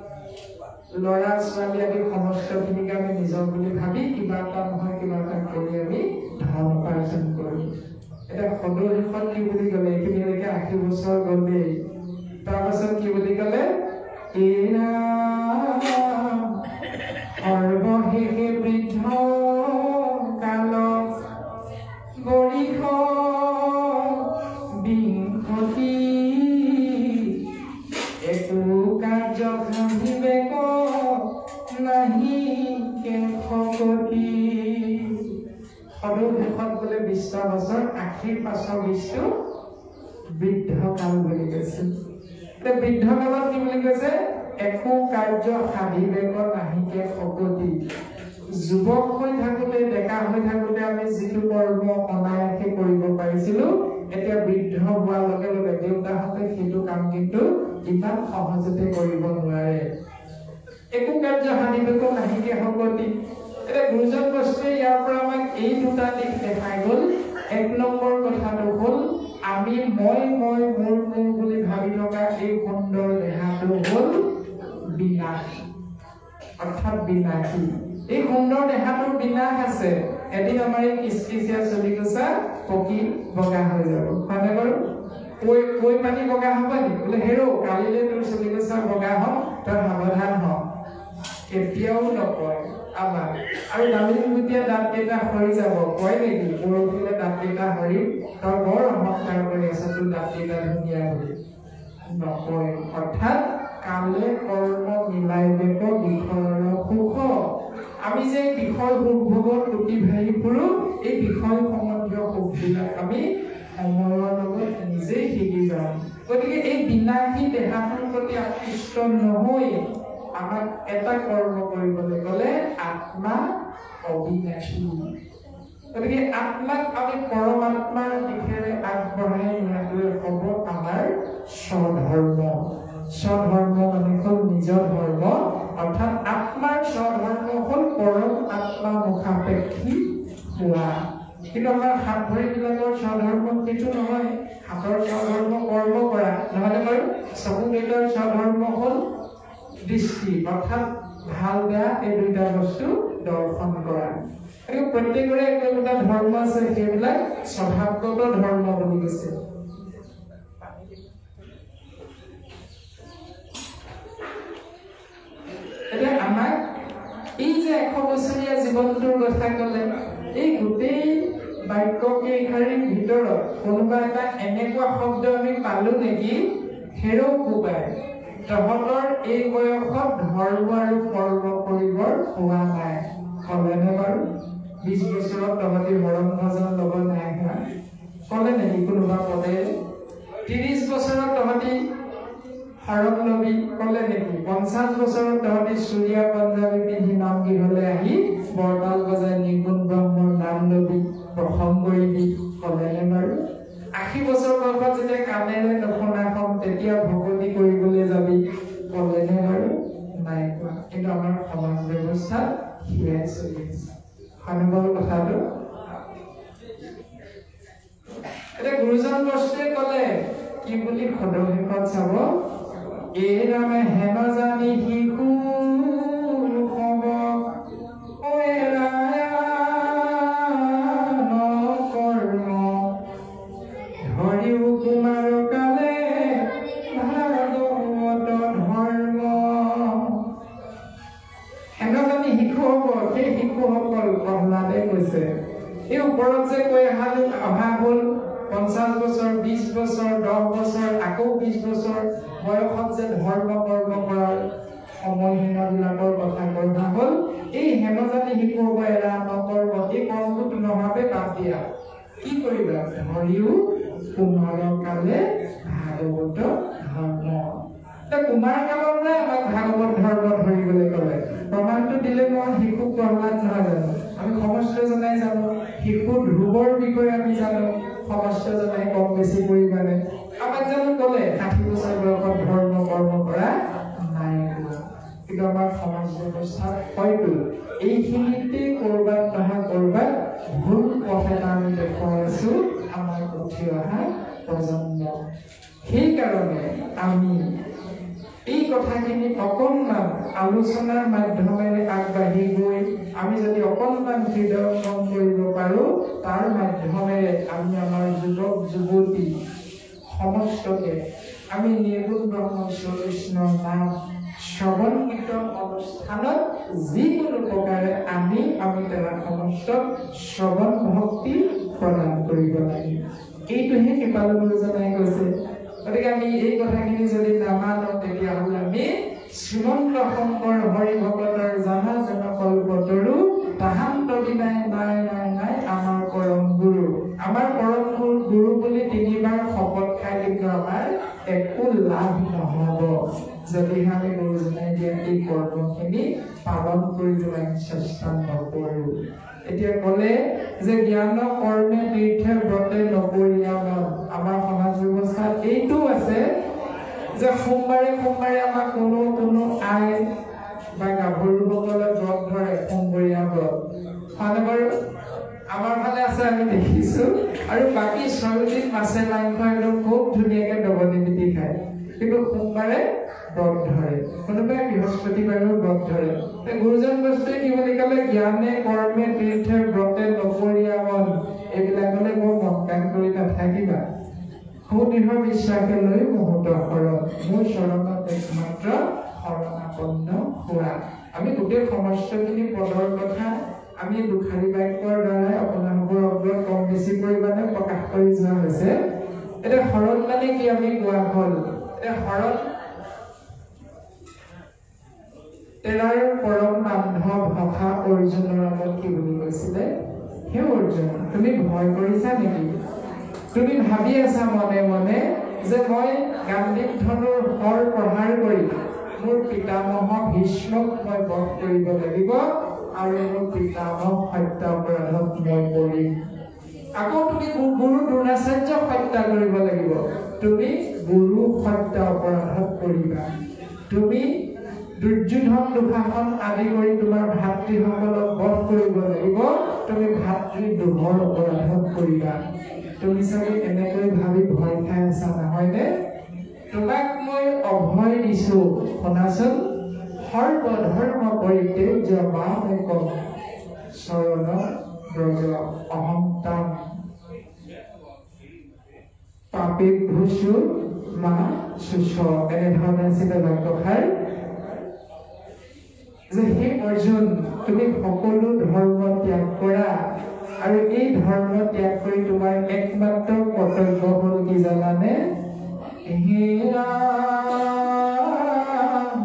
[SPEAKER 1] ল'ৰা ছোৱালী আদি সমস্তখিনিকে আমি নিজৰ বুলি ভাবি কিবা এটা নহয় কিবা এটা কৰি আমি ধন উপাৰ্জন কৰোঁ। এতিয়া সদৌ শেষত কি বুলি ক'লে, এইখিনিলৈকে আশী বছৰ গ'লেই। তাৰপাছত কি বুলি ক'লে, এৰা সৰ্বশেষে বৃদ্ধ কাল বৰিষ বিংহতি একো কাৰ্য বিবেক নাহি কেশকতি। সদৌ শেষত বোলে বিশটা বছৰ, আশীৰ পাছৰ বিশটো বৃদ্ধ কাল বুলি কৈছে। বৃদ্ধ কালত কি বুলি কৈছে, একো কাৰ্য সাধিবেক নাহিকে শকতি। যুৱক হৈ থাকোঁতে ডেকা হৈ থাকোঁতে আমি যিটো কৰ্ম অনায়াসে কৰিব পাৰিছিলো, এতিয়া বৃদ্ধ হোৱাৰ লগে লগে দেউতাহঁতে সেইটো কাম কিন্তু ইমান সহজতে কৰিব নোৱাৰে। একো কাৰ্য সাধিবেক নাহিকে শকতি। এতিয়া গুৰুজন বস্তুৱে ইয়াৰ পৰা আমাক এই দুটা দিশ দেখাই গ'ল। এক নম্বৰ কথাটো হ'ল আমি মই মই মোৰ মোৰ বুলি ভাবি থকা এই সুন্দৰ দেহাটো হ'ল বিনাশী, অৰ্থাৎ বিনাশী। এই সুন্দৰ দেহাটোৰ বিনাশ আছে। এদিন আমাৰ এই কিচকিচিয়া চলি গৈছা পকি বগা হৈ যাব, হয়নে বাৰু? কৈ কৈ পানী বগা হ'ব নেকি? বোলে হেৰ' কালিলৈ তোৰ চলি গৈছা বগা হওক, তই সাৱধান হ। কেতিয়াও নকয় আমাৰ। আৰু দামিনীগুটিয়া দাঁতকেইটা সৰি যাব, কয় নেকি পৰহিলে দাঁতকেইটা সৰিম, তই বৰ অহংকাৰ কৰি আছ, তোৰ দাঁতকেইটা ধুনীয়া বুলি নকয়। অৰ্থাৎ কালে কৰ্ম মিলাই বেক বিষয়ৰ সুখ। আমি যে বিষয় সুখভোগত টুকি ভাহি ফুৰোঁ, এই বিষয় সম্বন্ধীয় সুখবিলাক আমি সময়ৰ লগত নিজেই শিকি যাওঁ। গতিকে এই বিনাশী দেহাটোৰ প্ৰতি আকৃষ্ট নহৈ আমাক এটা কৰ্ম কৰিবলৈ গ'লে আত্মা অবিনাশী। গতিকে আত্মাক আমি পৰমাত্মাৰ দিশেৰে আগবঢ়াই নিয়াটোৱে হ'ব আমাৰ স্বধৰ্ম। স্বধৰ্ম মানে হ'ল নিজৰ ধৰ্ম, অৰ্থাৎ আত্মাৰ স্বধৰ্ম হ'ল পৰম আত্মা মুখাপেক্ষী হোৱা। কিন্তু আমাৰ হাত ভৰিবিলাকৰ স্বধৰ্ম সেইটো নহয়। হাতৰ স্বধৰ্ম কৰ্ম কৰা, নহ'লে বাৰু চকুকেইটাৰ স্বধৰ্ম হ'ল দৃষ্টি, অৰ্থাৎ ভাল বেয়া এই দুইটা বস্তু দৰ্শন কৰা। প্ৰত্যেকৰে একোটা ধৰ্ম আছে, সেইবিলাক স্বভাৱগত ধৰ্ম বুলি কৈছে। এতিয়া আমাক এই যে এশ বছৰীয়া জীৱনটোৰ কথা ক'লে, এই গোটেই বাক্য কেইশাৰীৰ ভিতৰত কোনোবা এটা এনেকুৱা শব্দ আমি পালো নেকি, হেৰৌ কোবাই তহঁতৰ এই বয়সত ধৰ্ম আৰু কৰ্ম কৰিবৰ হোৱা নাই, হ'লেনে বাৰু? বিশ বছৰত তহঁতি মৰম ভজন ল'ব নাই ক'লে নেকি কোনোবা পদে? ত্ৰিশ বছৰত তহঁতি হৰণ লবি ক'লে নেকি? পঞ্চাশ বছৰত তহঁতি চুৰিয়া পাঞ্জাবী পিন্ধি নাম গৃহলৈ আহি বৰতাল বজাই নিগুণ ব্ৰহ্মৰ নাম লবি, প্ৰসংগ কৰিবি ক'লেনে বাৰু? আশী বছৰ বয়সত যেতিয়া কাণেৰে নুশুনা হ'ম তেতিয়া ভকতি কৰিবলৈ যাবি ক'লেনে বাৰু? নাই কোৱা। কিন্তু আমাৰ সমাজ ব্যৱস্থা সিয়াই চলি আছে। অনুভৱ কথাটো এতিয়া গুৰুজন বস্তুৱে ক'লে কি বুলি সদশেষত চাব, এই নামে হেন জানি শিশু হব কৰ্ম ধৰিও কুমাৰ কালে ভাগৱত ধৰ্ম। হেন জানি শিশু হব, সেই শিশুসকল প্ৰহ্লাদে কৈছে। এই ওপৰত যে কৈ অহা অহা হ'ল পঞ্চাশ বছৰ, বিশ বছৰ, দহ বছৰ, আকৌ বিশ বছৰ বয়সত যে ধৰ্ম কৰ্ম কৰাৰ সময়সীমাবিলাকৰ কথা কোৱা হ'ল। এই হেনজানি শিশু হ'ব এৰা নকৰ্ম, এই কৰ্মটো নোহোৱাকৈ বাদ দিয়া। কি কৰিবা? ধৰিও কুমাৰ কালে ভাগৱত ধৰ্ম। কুমাৰ কালৰ পৰাই আমাক ভাগৱত ধৰ্ম ধৰিবলৈ ক'লে। প্ৰমাণটো দিলে মই শিশু প্ৰহ্লাদ নহয় জানো? আমি সমস্ত জনাই জানো, শিশু ধ্ৰুৱৰ বিষয়ে আমি জানো, সমস্ত জনাই কম বেছি পৰিমাণে। আমাক জানো ক'লে ষাঠি বছৰ বয়সত ধৰ্ম কৰ্ম কৰা নাই কোৱা। কিন্তু আমাৰ সমাজ ব্যৱস্থাত হয়তো এইখিনিতে ক'ৰবাত নহয় ক'ৰবাত ভুল পথ এটা আমি দেখুৱাই আছো আমাৰ উঠি অহা প্ৰজন্ম। সেইকাৰণে আমি এই কথাখিনি অকণমান আলোচনাৰ মাধ্যমেৰে আগবাঢ়ি গৈ আমি যদি অকণমান হৃদয়ঙ্গম কৰিব পাৰোঁ, তাৰ মাধ্যমেৰে আমি আমাৰ যুৱক যুৱতী সমস্তকে আমি নিৰ্গুণ ব্ৰহ্ম শ্ৰীকৃষ্ণৰ নাম শ্ৰৱণ কীৰ্তন অনুষ্ঠানত যিকোনো প্ৰকাৰে আমি আমি তেনে সমস্ত শ্ৰৱণ ভক্তি প্ৰদান কৰিব লাগিব। এইটোহে কৃপালু গুৰুজনাই কৈছে। গতিকে আমি এই কথাখিনি যদি নামানো তেতিয়াহ'লে আমি শ্ৰীমন্ত শংকৰ হৰি ভকতৰ জানা জন কল্পতৰু তাহান্ত বিনাই নাই নাই নাই আমাৰ পৰম গুৰু। আমাৰ পৰম গুৰু বুলি তিনিবাৰ শপত খাই কিন্তু আমাৰ একো লাভ নহ'ব যদিহে আমি গুৰুজনাই দিয়া এই কৰ্মখিনি পালন কৰিবলৈ আমি চেষ্টা নকৰোঁ। এতিয়া ক'লে যে জ্ঞান কৰ্মে তীৰ্থে ব্ৰতে নকৰিয়া মন। আমাৰ সমাজ ব্যৱস্থাত এইটো আছে যে সোমবাৰে সোমবাৰে আমাৰ কোনো কোনো আই বা গাভৰুসকলে ব্ৰত ধৰে সোমবৰীয়া ব্ৰত। হয়নে বাৰু? আমাৰ ফালে আছে, আমি দেখিছো। আৰু বাকী ছয়দিন মাছে মাংস একদম খুব ধুনীয়াকৈ নৱনিমিতি খায়, কিন্তু সোমবাৰে ব্ৰত ধৰে, কোনোবাই বৃহস্পতিবাৰেও ব্ৰত ধৰে। গুৰুজন বস্তুৱে কি বুলি ক'লে, জ্ঞানে কৰ্মে তীৰ্থে ব্ৰতে নকৰিয়া মন। এইবিলাকলৈ বৰ মন কাণ কৰি নাথাকিবা। সুদৃঢ় বিশ্বাসে লৈ মুহূৰ্ত শৰণ, মোৰ চৰণত একমাত্ৰ শৰণাপন্ন হোৱা। আমি গোটেই সমস্তখিনি পদৰ কথা আমি দুখাৰী বাক্যৰ দ্বাৰাই আপোনালোকৰ অগ্ৰত কম বেছি পৰিমাণে প্ৰকাশ কৰি যোৱা হৈছে। এতিয়া শৰণ মানে কি আমি কোৱা হ'ল। এতিয়া শৰণ তেৰাৰ পৰম বান্ধৱ ভাষা অৰ্জুনৰ আগত কি বুলি কৈছিলে? হে অৰ্জুন, তুমি ভয় কৰিছা নেকি? তুমি ভাবি আছা মনে মনে যে মই গাণ্ডীৱ ধনুৰ শৰ প্ৰহাৰ কৰি মোৰ পিতামহ ভীষ্মক মই বধ কৰিব লাগিব আৰু মোৰ পিতামহ হত্যা অপৰাধত মই কৰিম। আকৌ তুমি গুৰু দ্ৰোণাচাৰ্যক হত্যা কৰিব লাগিব। তুমি গুৰু হত্যা অপৰাধত কৰিবা। তুমি দুৰ্যোধন দুঃশাসন আদি কৰি তোমাৰ ভাতৃসকলক বধ কৰিব লাগিব। তুমি ভাতৃ দুহৰ অপৰাধত কৰিবা। তুমি চাগে এনেকৈ ভাবি ভয় খাই আছা নহয়নে? তোমাক মই অভয় দিছো, শুনাচোন। সৰ্বধৰ্ম পৰিত্যাজ্য মামেকম শৰণ ব্ৰজ অহংতাম পাপেভ্যসু মা শুচ। এনেধৰণে আছিলে বাক্যষাৰ যে হে অৰ্জুন, তুমি সকলো ধৰ্ম ত্যাগ কৰা। আৰু এই ধৰ্ম ত্যাগ কৰি তোমাৰ একমাত্ৰ কৰ্তব্য হ'ল কি জানানে?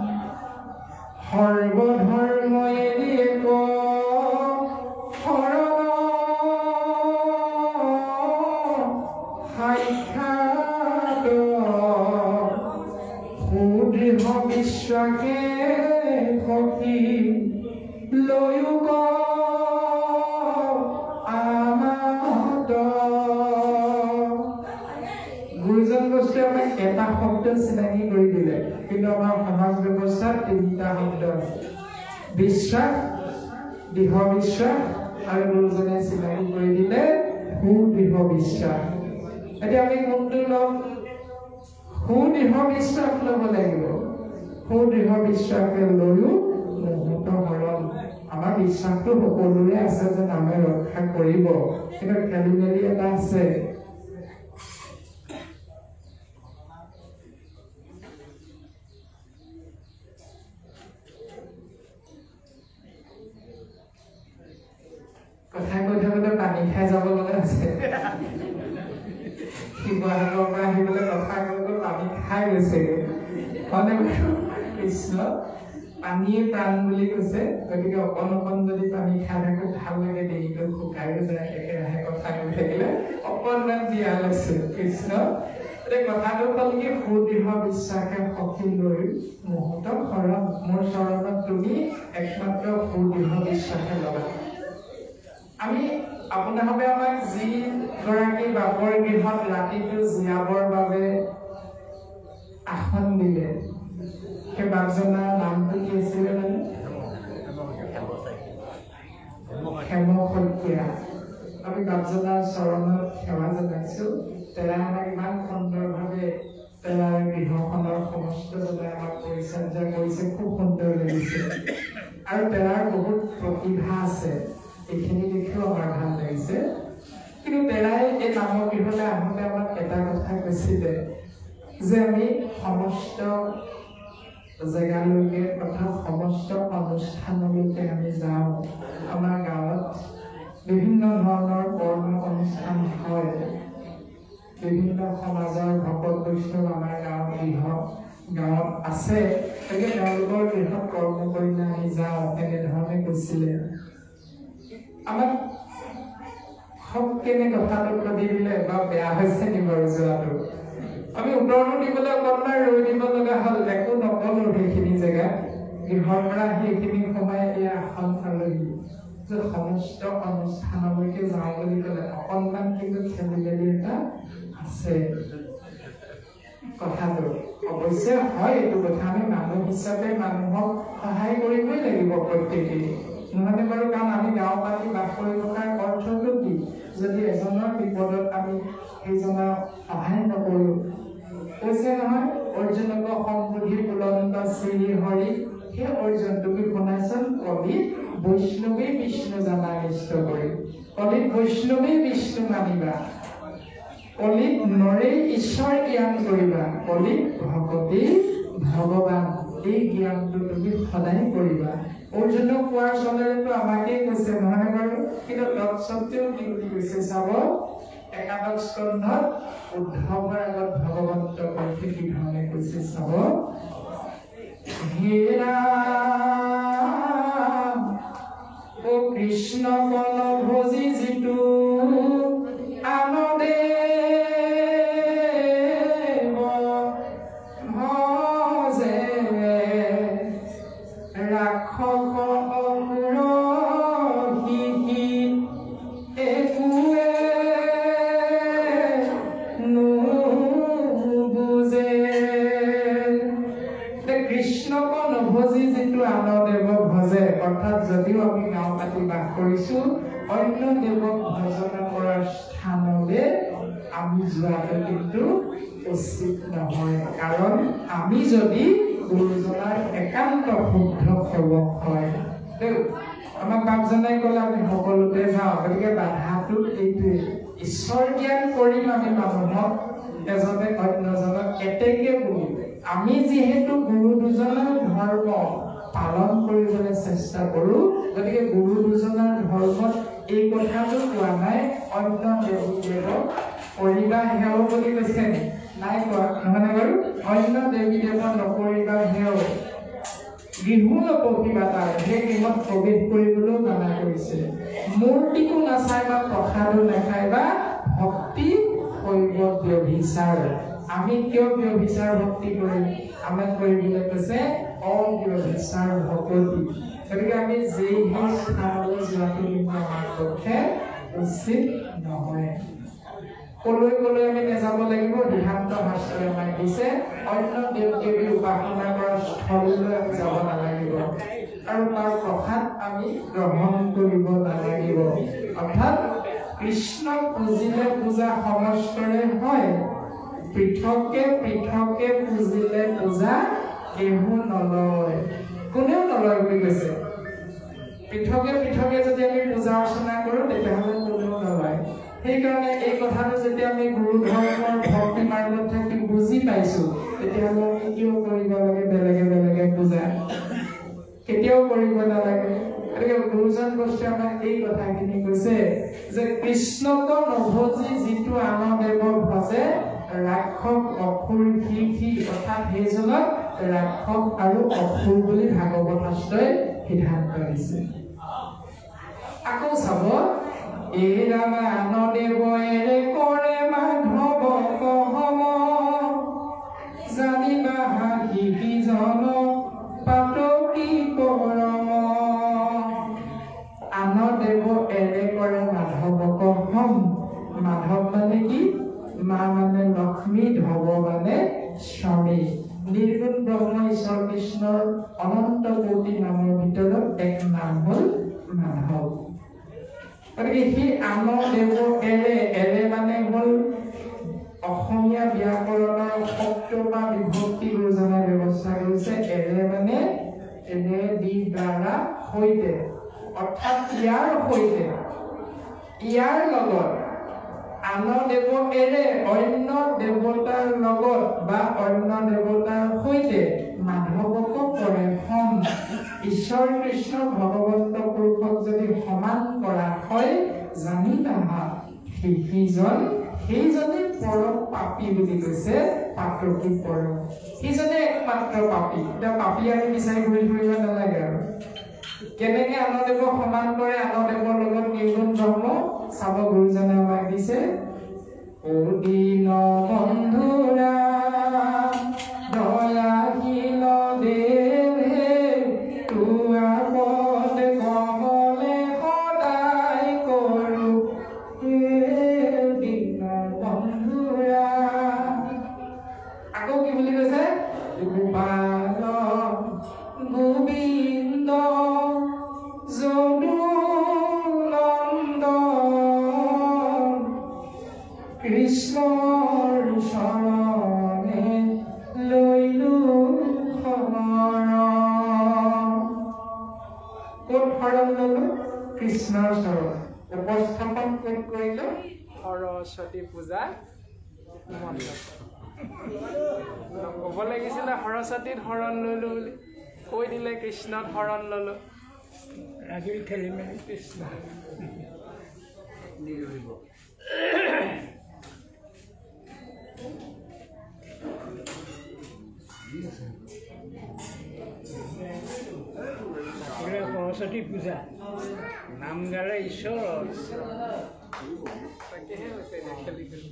[SPEAKER 1] সৰ্বধৰ্ম এৰি এক শৰণ সখী লৈও ক আমাত গুৰুজন গোষ্ঠীয়ে আমাক এটা শব্দ চিনাকি কৰি দিলে কিন্তু আমাৰ সমাজ ব্যৱস্থাত তিনিটা শব্দ আছে বিশ্বাস দৃঢ় বিশ্বাস আৰু গুৰুজনে চিনাকি কৰি দিলে সুদৃঢ় বিশ্বাস এতিয়া আমি কোনটো ল'ম সুদৃঢ় বিশ্বাস ল'ব লাগিব সুদৃঢ় বিশ্বাসে লৈও মুহূৰ্ত হৰণ আমাৰ বিশ্বাসটো সকলোৰে আছে যে নামে ৰক্ষা কৰিব কিন্তু খেলি মেলি এটা আছে কথা কৈ থাকোঁতে পানী খাই যাব লগা আছে শিৱসাগৰৰ পৰা আহিবলৈ কথা কৈ পানী খাই গৈছেগৈ মানে কৃষ্ণ পানীয়ে প্ৰাণ বুলি কৈছে গতিকে অকণ অকণ যদি পানী খাই থাকোঁ ভাল লাগে দেৰিকৈ শুকাইও যায় একেৰাহে কথা কৈ থাকিলে অকণমান দিয়া লৈছে কৃষ্ণ এতিয়া কথাটো হ'ল কি সুদৃঢ় বিশ্বাসে সখী লৈ মুহূৰ্ত শৰণ মোৰ চৰণত তুমি একমাত্ৰ সুদৃঢ় বিশ্বাসে ল'বা আমি আপোনালোকে আমাক যিগৰাকী বাপৰ গৃহত ৰাতিটো জীয়াবৰ বাবে আসন দিলে সেই বাপজনাৰ নামটো কি আছিলে মানে হেম শইকীয়া আমি বাপজনাৰ চৰণত সেৱা জনাইছো তেৰা আমাক ইমান সুন্দৰভাৱে তেৰাৰ গৃহখনৰ সমস্ত জনে আমাক পৰিচৰ্যা কৰিছে খুব সুন্দৰ লাগিছে আৰু তেৰাৰ বহুত প্ৰতিভা আছে এইখিনি দেখিও আমাৰ ভাল লাগিছে কিন্তু তেৰাই এই নামৰ গৃহলৈ আহোঁতে আমাক এটা কথা কৈছিলে যে আমি সমস্ত জেগালৈকে তথা সমস্ত অনুষ্ঠানলৈকে আমি যাওঁ আমাৰ গাঁৱত বিভিন্ন ধৰণৰ কৰ্ম অনুষ্ঠান হয় বিভিন্ন সমাজৰ ভকত বৈষ্ণৱ আমাৰ গাঁৱত গৃহ গাঁৱত আছে গতিকে তেওঁলোকৰ গৃহত কৰ্ম কৰিলে আমি যাওঁ এনেধৰণে কৈছিলে আমাক সব কেনে কথাটো সুধি দিলে বা বেয়া হৈছে নি বাৰু যোৱাটো আমি উত্তৰটো দিবলৈ অকণমান ৰৈ দিব লগা হ'ল একো নকলো সেইখিনি জেগাত গৃহৰ পৰা সেইখিনি সময় এতিয়া আসন পালোহি যে সমস্ত অনুষ্ঠানলৈকে যাওঁ বুলি ক'লে অকণমান কিন্তু খেলি মেলি এটা আছে কথাটো অৱশ্যে হয় এইটো কথা আমি মানুহ হিচাপে মানুহক সহায় কৰিবই লাগিব প্ৰত্যেকেই নহ'লে বাৰু কাৰণ আমি গাঁও পাতি বাস কৰি থকাৰ অৰ্থটো কি যদি এজনৰ বিপদত আমি সেইজনৰ সহায় নকৰোঁ কৈছে নহয় অৰ্জুনক সম্বুধি বুলন্ত শ্ৰী হৰি সেই অৰ্জুন তুমি শুনাইছোন কলিত বৈষ্ণৱী বিষ্ণু জানা নিষ্ট কৰি কলিত বৈষ্ণৱী বিষ্ণু মানিবা কলিত নৰেই ঈশ্বৰ জ্ঞান কৰিবা কলিত ভকতি ভগৱান এই জ্ঞানটো তুমি সদায় কৰিবা অৰ্জুনক কোৱাৰ চলেৰেতো আমাকেই কৈছে নহয় বাৰু কিন্তু তৎসত্বেও কি বুলি কৈছে চাব একাদশ স্কন্ধত উদ্ধৱৰ আগত ভগৱন্ত কণ্ঠে কি ধৰণে কৈছে চাব হে ৰাম ও কৃষ্ণ বল ভজি যিটো আনদে যদিও আমি গাঁও পাতি বাস কৰিছো অন্য দেৱক ভজন কৰাৰ স্থানলৈ আমি যোৱাটো কিন্তু উচিত নহয় কাৰণ আমি যদি গুৰুজনাৰ একান্ত শুদ্ধ সেৱক হয় আমাক বাপজনাই ক'লে আমি সকলোতে যাওঁ গতিকে বাধাটো এইটোৱে ঈশ্বৰ জ্ঞান কৰিম আমি মানুহক এজনে অন্যজনক এতেকে বুলি আমি যিহেতু গুৰু দুজনৰ ধৰ্ম পালন কৰিবলৈ চেষ্টা কৰো গতিকে গুৰু দুজনৰ ধৰ্মত এই কথাটো কোৱা নাই অন্য দেৱী দেৱক কৰিবা হেও বুলি কৈছে নাই কোৱা নহয়নে বাৰু অন্য দেৱী দেৱক নকৰিবা হেও গৃহো নপঢ়িবা তাৰ সেই গৃহত প্ৰৱেশ কৰিবলৈও মানা কৰিছে মূৰ্তিকো নাচাই বা প্ৰসাদো নাখাই বা ভক্তি কৰিব ব্যভিচাৰ আমি কিয় ব্যভিচাৰ ভক্তি কৰিম আমাক কৰিবলৈ কৈছে অব্যভিচাৰ ভকতি গতিকে আমি যেই সেই স্থানলৈ যোৱাটো কিন্তু আমাৰ পক্ষে উচিত নহয় কলৈ কলৈ আমি নেযাব লাগিব দিহান্ত শাস্ত্ৰই আমাক দিছে অন্য দেৱ দেৱী উপাসনা কৰা স্থললৈ আমি যাব নালাগিব আৰু তাৰ প্ৰসাদ আমি গ্ৰহণ কৰিব নালাগিব অৰ্থাৎ কৃষ্ণ পূজিলে পূজা সমস্তৰে হয় পৃথকে পৃথকে পূজিলে পূজা কেহু নলয় কোনেও নলয় বুলি কৈছে পৃথকে পৃথকে যদি আমি পূজা অৰ্চনা কৰোঁ তেতিয়াহ'লে কোনেও নলয় সেইকাৰণে এই কথাটো যেতিয়া আমি গুৰু ধৰ্মৰ ভক্তি মাৰ্গত থাকি বুজি পাইছোঁ তেতিয়াহ'লে আমি কিয় কৰিব লাগে বেলেগে বেলেগে পূজা কেতিয়াও কৰিব নালাগে গতিকে গুৰুজন গোষ্ঠীয়ে আমাক এই কথাখিনি কৈছে যে কৃষ্ণক নভজি যিটো আন দেৱ ভজে ৰাক্ষস অসুৰ সি সি অৰ্থাৎ সেইজনক ৰাক্ষস আৰু অসুৰ বুলি ভাগৱত শাস্ত্ৰই সিদ্ধান্ত দিছে আকৌ চাব এই ৰাম আন দেৱ এৰে কৰে মাধৱ কহম জানিবা হাঁহি কিজন পাতকি পৰম আন দেৱ এৰে কৰে মাধৱ কহম মাধৱ মানে কি মা মানে লক্ষ্মী ধৱ মানে স্বামী নিৰ্গুণ ব্ৰহ্ম ঈশ্বৰ কৃষ্ণৰ অনন্ত কোটি নামৰ ভিতৰত এক নাম হ'ল মাধৱ গতিকে সি আন দেৱ এৰে এৰে মানে হ'ল অসমীয়া ব্যাকৰণৰ শব্দ বা বিভক্তি গুৰুজনে ব্যৱস্থা কৰিছে এৰে মানে এৰে দি দ্বাৰা সৈতে অৰ্থাৎ ইয়াৰ সৈতে ইয়াৰ লগত আন দেৱ এৰে অন্য দেৱতাৰ লগত বা অন্য দেৱতাৰ সৈতে মাধৱক কৰে সম ঈশ্বৰ কৃষ্ণ ভগৱন্ত পুৰুষক যদি সমান কৰা হয় জানি নাহা সিজন সেইজনে পৰম পাপী বুলি কৈছে পাতকী পৰম সেইজনে একমাত্ৰ পাপী এতিয়া পাপী আমি বিচাৰি ঘূৰি ফুৰিব নালাগে আৰু কেনেকে আন দেৱক সমান কৰে আন দেৱৰ লগত নিৰ্গুণ ব্ৰহ্ম চাব গুৰুজনে আমাক দিছে ও দীন বন্ধুৰা দয়াশীল দেৱে তোৱা পদ কমলে সদায় কৰো হে দীন বন্ধুৰা আকৌ কি বুলি কৈছে গোপাল গোবিন্দ কৃষ্ণৰ শৰণে লৈলো শৰণ ক'ত শৰণ ললো কৃষ্ণৰ শৰণ উপস্থাপন ক'ত কৰিলো সৰস্বতী পূজা ক'ব লাগিছিলে সৰস্বতীত শৰণ লৈলো বুলি কৈ দিলে কৃষ্ণত শৰণ ললো ৰাগিল খেলি মেলি কৃষ্ণ সৰস্বতী পূজা নাম গালে ঈশ্বৰ তাকেহে হৈছে খেলি খেলি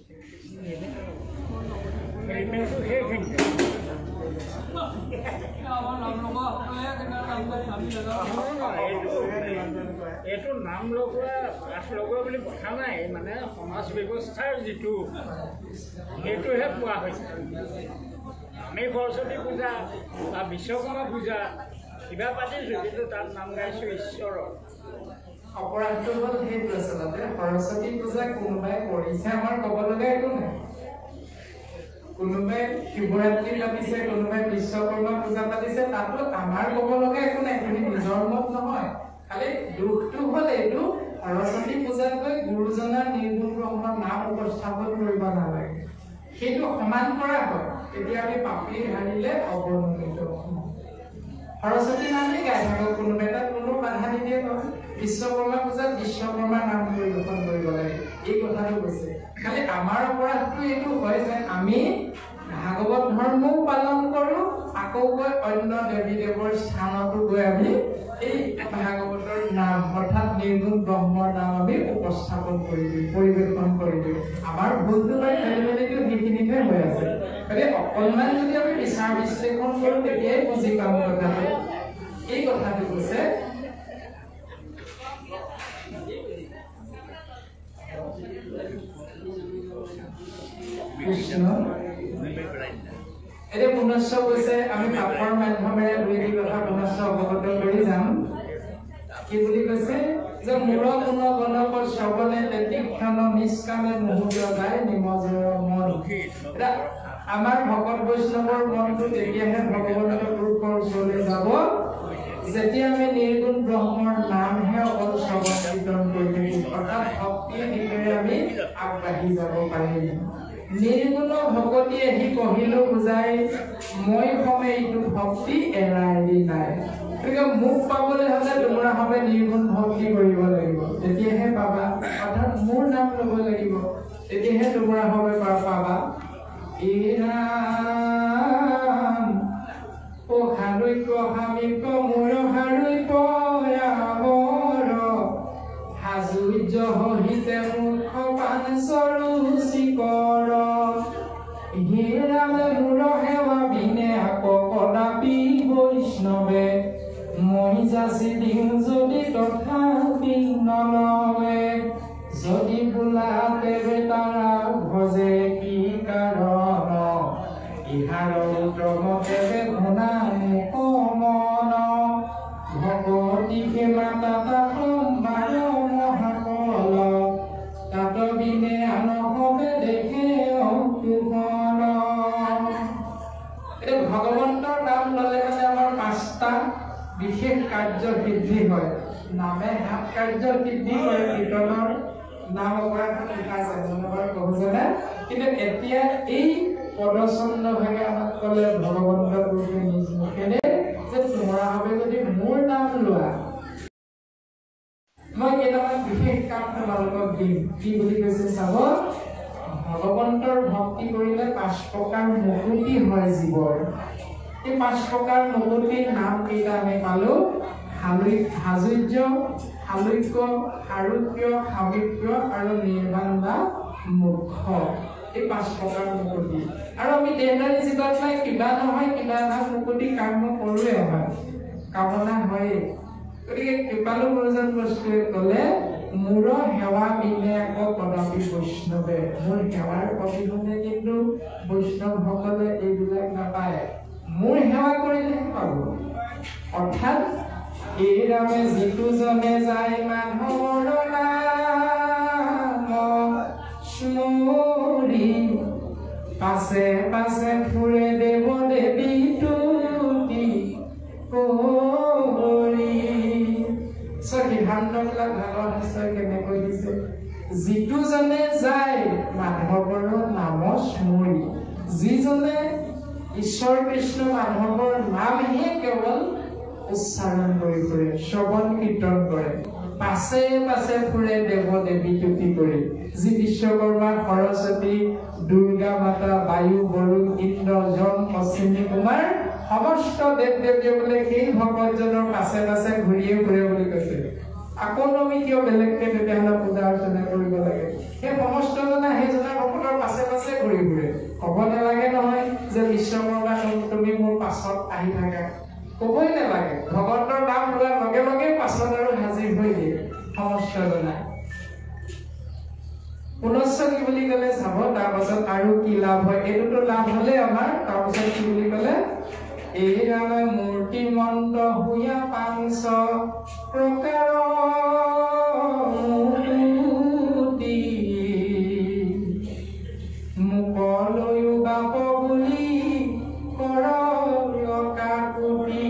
[SPEAKER 1] এইটো নাম লগোৱা পাঠ লগোৱা বুলি কথা নাই মানে সমাজ ব্যৱস্থাৰ যিটো সেইটোহে পোৱা হৈছে আমি সৰস্বতী পূজা বা বিশ্বকৰ্মা পূজা কিবা পাতিছোঁ কিন্তু তাত নাম গাইছোঁ ঈশ্বৰৰ অপৰাধটো হ'ল সেইটো আচলতে সৰস্বতী পূজা কোনোবাই কৰিছে আমাৰ ক'ব লগা একো নাই কোনোবাই শিৱৰাত্ৰি পাতিছে কোনোবাই বিশ্বকৰ্মা পূজা পাতিছে তাতো আমাৰ ক'ব লগা একো নাই তুমি নিজৰ মত নহয় খালি দুখটো হ'ল এইটো সৰস্বতী পূজাত গৈ গুৰুজনাৰ নিৰ্গুণ ব্ৰহ্মৰ নাম উপস্থাপন কৰিব নালাগে সেইটো সমান কৰা হয় তেতিয়া আমি পাপীৰ হাৰিলে অৱনমিত সৰস্বতী নামে গাই থাকক কোনোবাই তাত কোনো বাধা নিদিয়ে নহয় বিশ্বকৰ্মা পূজাত বিশ্বকৰ্মাৰ নাম পৰিৱেশন কৰিব লাগে এই কথাটো কৈছে খালি আমাৰ অপৰাধটো এইটো হয় যে আমি ভাগৱত ধৰ্মও পালন কৰোঁ আকৌ গৈ অন্য দেৱী দেৱৰ স্থানতো গৈ আমি এই ভাগৱতৰ নাম অৰ্থাৎ নিৰ্গুণ নিৰ্গুণ ব্ৰহ্মৰ নাম আমি উপস্থাপন কৰিবি পৰিৱেশন কৰিবি আমাৰ ভুলটো বা খেলিমেলিটো সেইখিনিতে হৈ আছে গতিকে অকণমান যদি আমি বিচাৰ বিশ্লেষণ কৰোঁ তেতিয়াই বুজি পাম কথাটো এই কথাটো কৈছে কৃষ্ণ এনে পুনশ্চ কৈছে আমি পাপৰ মাধ্যমেৰে দুই দুই কথা পুনশ্চ অৱগত কৰি যাম কি বুলি কৈছে যে মূল গুণ গণক শ্ৰৱণে তেতিক্ষণ নিষ্কামে মুহূৰ্ত যায় নিমজৰ মন এটা আমাৰ ভকত বৈষ্ণৱৰ মনটো তেতিয়াহে ভগৱন্তৰ ৰূপৰ ওচৰলৈ যাব যেতিয়া আমি নিৰ্গুণ ব্ৰহ্মৰ নামহে অকল শ্ৰৱণ কীৰ্তন কৰি থাকিম অৰ্থাৎ ভক্তিৰ দিশে আমি আগবাঢ়ি যাব পাৰিম নিৰ্গুণ ভকতি আহি কহিলো বুজাই মই সমে এইটো ভক্তি এৰাই নাই গতিকে মোক পাবলৈ হ'লে তোমৰা হবে নিৰ্গুণ ভক্তি কৰিব লাগিব তেতিয়াহে পাবা অৰ্থাৎ মোৰ নাম ল'ব লাগিব তেতিয়াহে তোমৰা হবে পাবা ইৰাম ও হাৰুক্য হামিক্য মোৰ হাৰুক্য ৰামৰ হাজুৰ্য হিতে মুখ পান চৰু চিকৰ হিৰামে মোৰ সেৱা বিনে আকৌ কদাপি বৈষ্ণৱে মই যাচি দিওঁ যদি তথাপি নলৱে যদি বোলা তেবে তাৰা ভজে কি কাৰণ ইহাৰ উত্তমতেবে ঘনা মুখ মন ভগৱতী সেৱা তাতা সম্বাৰ মহাকল তাত বিনে আনহবে দেখে অতুষণ এই ভগৱন্তৰ নাম ল'লে মানে আমাৰ পাঁচটা বিশেষ কাৰ্য সিদ্ধি হয় নামে হাত কাৰ্য সিদ্ধি কৰে কীৰ্তনৰ নাম অপৰাধ লিখা আছে ধন্যবাদ বহুজনে কিন্তু এতিয়া এই পদচন্দ ভাগে আমাক ক'লে ভগৱন্ত গুৰুৱে নিজ মুখেৰে যে তোমৰা হবে যদি মোৰ নাম লোৱা মই কেইটামান বিশেষ কাম তোমালোকক দিম কি বুলি কৈছে চাব ভগৱন্তৰ ভক্তি কৰিলে পাঁচ প্ৰকাৰ মুকুতি হয় জীৱৰ এই পাঁচ প্ৰকাৰ মুকুতিৰ নাম কেইটা আমি পালো হাজুৰ্য হালুক্য হাৰুক্য হামিক্য আৰু নিৰ্বাণ বা মুখ্য এই পাঁচ প্ৰকাৰ মুকুতি আৰু আমি দেহদাৰী জীৱনত নাই কিবা নহয় কিবা এটা মুকুতি কাম কৰোৱে হয় কামনা হয় গতিকে কৃপালু গুৰুজন বস্তুৱে ক'লে মোৰ সেৱা বিনে আকৌ কদাপি বৈষ্ণৱে মোৰ সেৱাৰ অবিহনে কিন্তু বৈষ্ণৱসকলে এইবিলাক নাপায় মোৰ সেৱা কৰিলেহে পাব অৰ্থাৎ এই ৰামে যিটো জনে যায় মানুহৰ নাম স্মৰি পাছে পাছে ফুৰে দেৱ দেৱী তুতি কৰি সিদ্ধান্তবিলাক ভাগৰ নিশ্চয় কেনেকৈ দিছে যিটো জনে যায় মাধৱৰ নাম স্মৰি যিজনে ঈশ্বৰ কৃষ্ণ মাধৱৰ নামহে কেৱল উচ্চাৰণ কৰি ফুৰে শ্ৰৱণ কীৰ্তন কৰে পাছে পাছে ফুৰে দেৱ দেৱী তুতি কৰি যি বিশ্বকৰ্মা সৰস্বতী দুৰ্গা মাতা বায়ু বৰুণ ইন্দ্ৰ যম অশ্বিনী কুমাৰ সমস্ত দেৱ দেৱীয়ে বোলে সেই ভগৱতজনৰ পাছে পাছে ঘূৰিয়ে ফুৰে বুলি কৈছে আকৌ আমি কিয় বেলেগকে তেতিয়াহ'লে পূজা অৰ্চনা কৰিব লাগে সেই সমস্তজনে সেইজনৰ ভকতৰ পাছে পাছে ঘূৰি ফুৰে ক'ব নালাগে নহয় যে বিশ্বকৰ্মা তুমি মোৰ পাছত আহি থাকা ক'বই নালাগে ভগৱন্তৰ নাম লোৱাৰ লগে লগে পাছত আৰু হাজিৰ হৈ দিয়ে সমস্তজনা পুনশ্চ কি বুলি ক'লে চাব তাৰপাছত আৰু কি লাভ হয় এইটোতো লাভ হ'লে আমাৰ তাৰপাছত কি বুলি ক'লে এই ৰামে মূৰ্তি মন্ত হুয়া পাংচ প্ৰকাৰ মূৰ্তি মুকলৈও গাব বুলি কৰ কাকুতি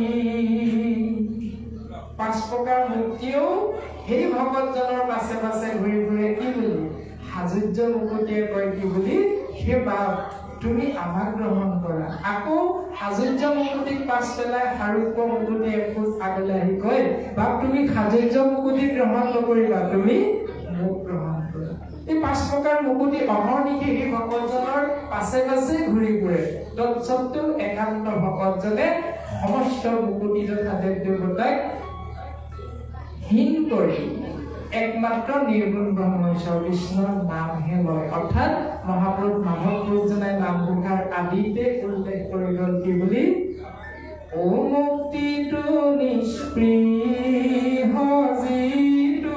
[SPEAKER 1] পাঁচ প্ৰকাৰ মূৰ্তিও সেই ভকতজনৰ পাছে পাছে ঘূৰি ফুৰে কি বুলি হাজুৰ্য মুকুতিয়ে কয় কি বুলি সেই বাপ তুমি আমাক গ্ৰহণ কৰা আকৌ হাজুৰ্য মুকুতিক পাছ পেলাই হাৰুক্য মুকুতি এখোজ আগলৈ আহি কয় বাপ তুমি হাজুৰ্য মুকুতি গ্ৰহণ নকৰিবা তুমি মোক গ্ৰহণ কৰা এই পাঁচ প্ৰকাৰ মুকুতি অহৰ্নিশে সেই ভকতজনৰ পাছে পাছে ঘূৰি ফুৰে তৎসত্ত্বেও একান্ত ভকতজনে সমস্ত মুকুতি তথা দেৱ দেৱতাক হীন কৰি একমাত্ৰ নিৰ্গুণ ব্ৰহ্মেশ্বৰ কৃষ্ণৰ নামহে লয়। অৰ্থাৎ মহাপুৰুষ মাধৱ পুৰুষজনাই নামঘোষাৰ আদিতে উল্লেখ কৰি গ'ল কি বুলি, ও মুক্তিটো নিষ্পৃহ যিটো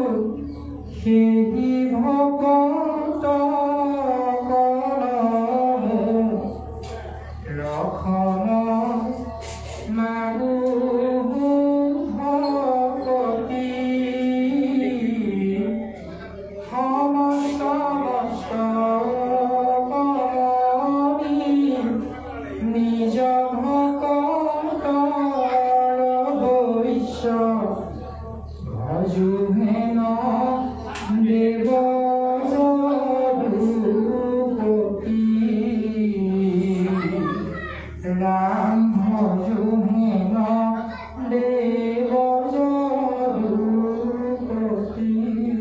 [SPEAKER 1] সেই ভকত কলমো ৰখন মাগো ভকতি সমস্ত বস্ত কৰণী নিজ ভকতৰ বৈশ্য ভজো হেন দেৱ যদুপতি ৰাম ভজো হেন দেৱ যদুপতি।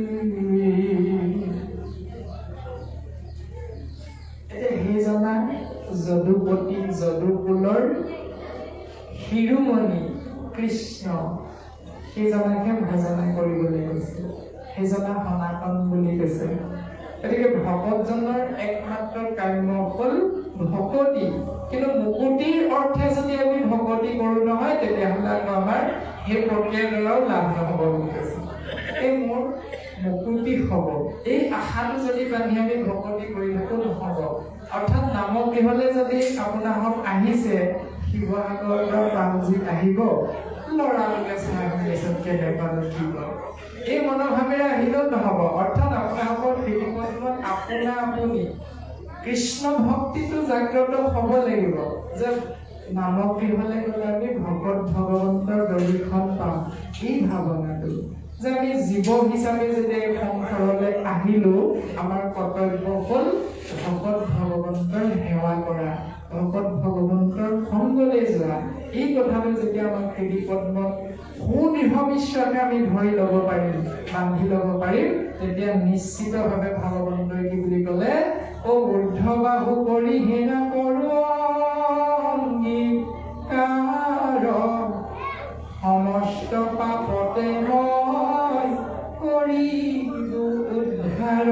[SPEAKER 1] সেইজনা যদুপতি যদুকুলৰ শিৰোমণি কৃষ্ণ, সেইজনাকে ভজনা কৰিবলৈ কৈছে, সেইজনা সনাতন বুলি কৈছে। গতিকে ভকতজনৰ একমাত্ৰ কাম্য হ'ল ভকতি। কিন্তু মুকুতিৰ অৰ্থে যদি আমি ভকতি কৰোঁ নহয়, তেতিয়াহ'লে আকৌ আমাৰ সেই প্ৰক্ৰিয়াৰ দ্বাৰাও লাভ নহ'ব বুলি কৈছে। এই মোৰ মুকুতি হ'ব, এই আশাটো যদি বান্ধি আমি ভকতি কৰি থাকো নহ'ব। অৰ্থাৎ নামক গৃহলৈ যদি আপোনালোক আহিছে, শিৱসাগৰৰ পৰা পাঞ্জিত আহিব, ল'ৰালোকে চাই শুনিছে কেনেকুৱা দেখিব, এই মনোভাৱেৰে আহিলেও নহ'ব। অৰ্থাৎ আপোনালোকৰ কৃতিপত্ৰত আপোনা আপুনি কৃষ্ণ ভক্তিটো জাগ্ৰত হ'ব লাগিব, যে নামক গৃহলৈ গ'লে আমি ভকত ভগৱন্তৰ দৰ্শন পাম। এই ভাৱনাটো যে আমি জীৱ হিচাপে যেতিয়া এই সংসাৰলৈ আহিলো, আমাৰ কৰ্তব্য হ'ল ভকত ভগৱন্তৰ সেৱা কৰা, ভকত ভগৱন্তৰ সংগলৈ যোৱা। এই কথাটো যেতিয়া আমাৰ কৃতিপদ্মত সুদৃঢ় বিশ্বাসে আমি ধৰি ল'ব পাৰিম, বান্ধি ল'ব পাৰিম, তেতিয়া নিশ্চিতভাৱে ভগৱন্তই কি বুলি ক'লে, ও ঊৰ্ধ্ববাহু কৰি হেনা কৰো অংগীকাৰ সমস্ত পাপতে মই কৰিলো উদ্ধাৰ।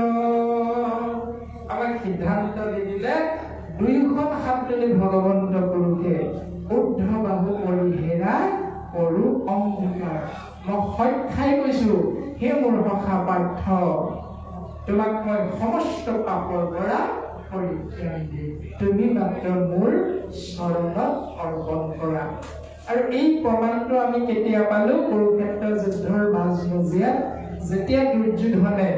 [SPEAKER 1] আমাক সিদ্ধান্ত দি দিলে দুয়োখন হাত তুলি ভগৱন্ত পুৰুষে ঊৰ্ধ্ববাহু কৰি হেৰা কৰো অংগীকাৰ। মই সৎ খাই কৈছো, হে মোৰ সখা পাৰ্থ, তোমাক মই সমস্ত পাপৰ পৰা পৰিত্ৰাণ দিম, তুমি মাত্ৰ মোৰ চৰণত অৰ্পণ কৰা। আৰু এই প্ৰমাণটো আমি কেতিয়া পালো? কুৰুক্ষেত্ৰ যুদ্ধৰ মাজমজিয়াত যেতিয়া দুৰ্যোধনে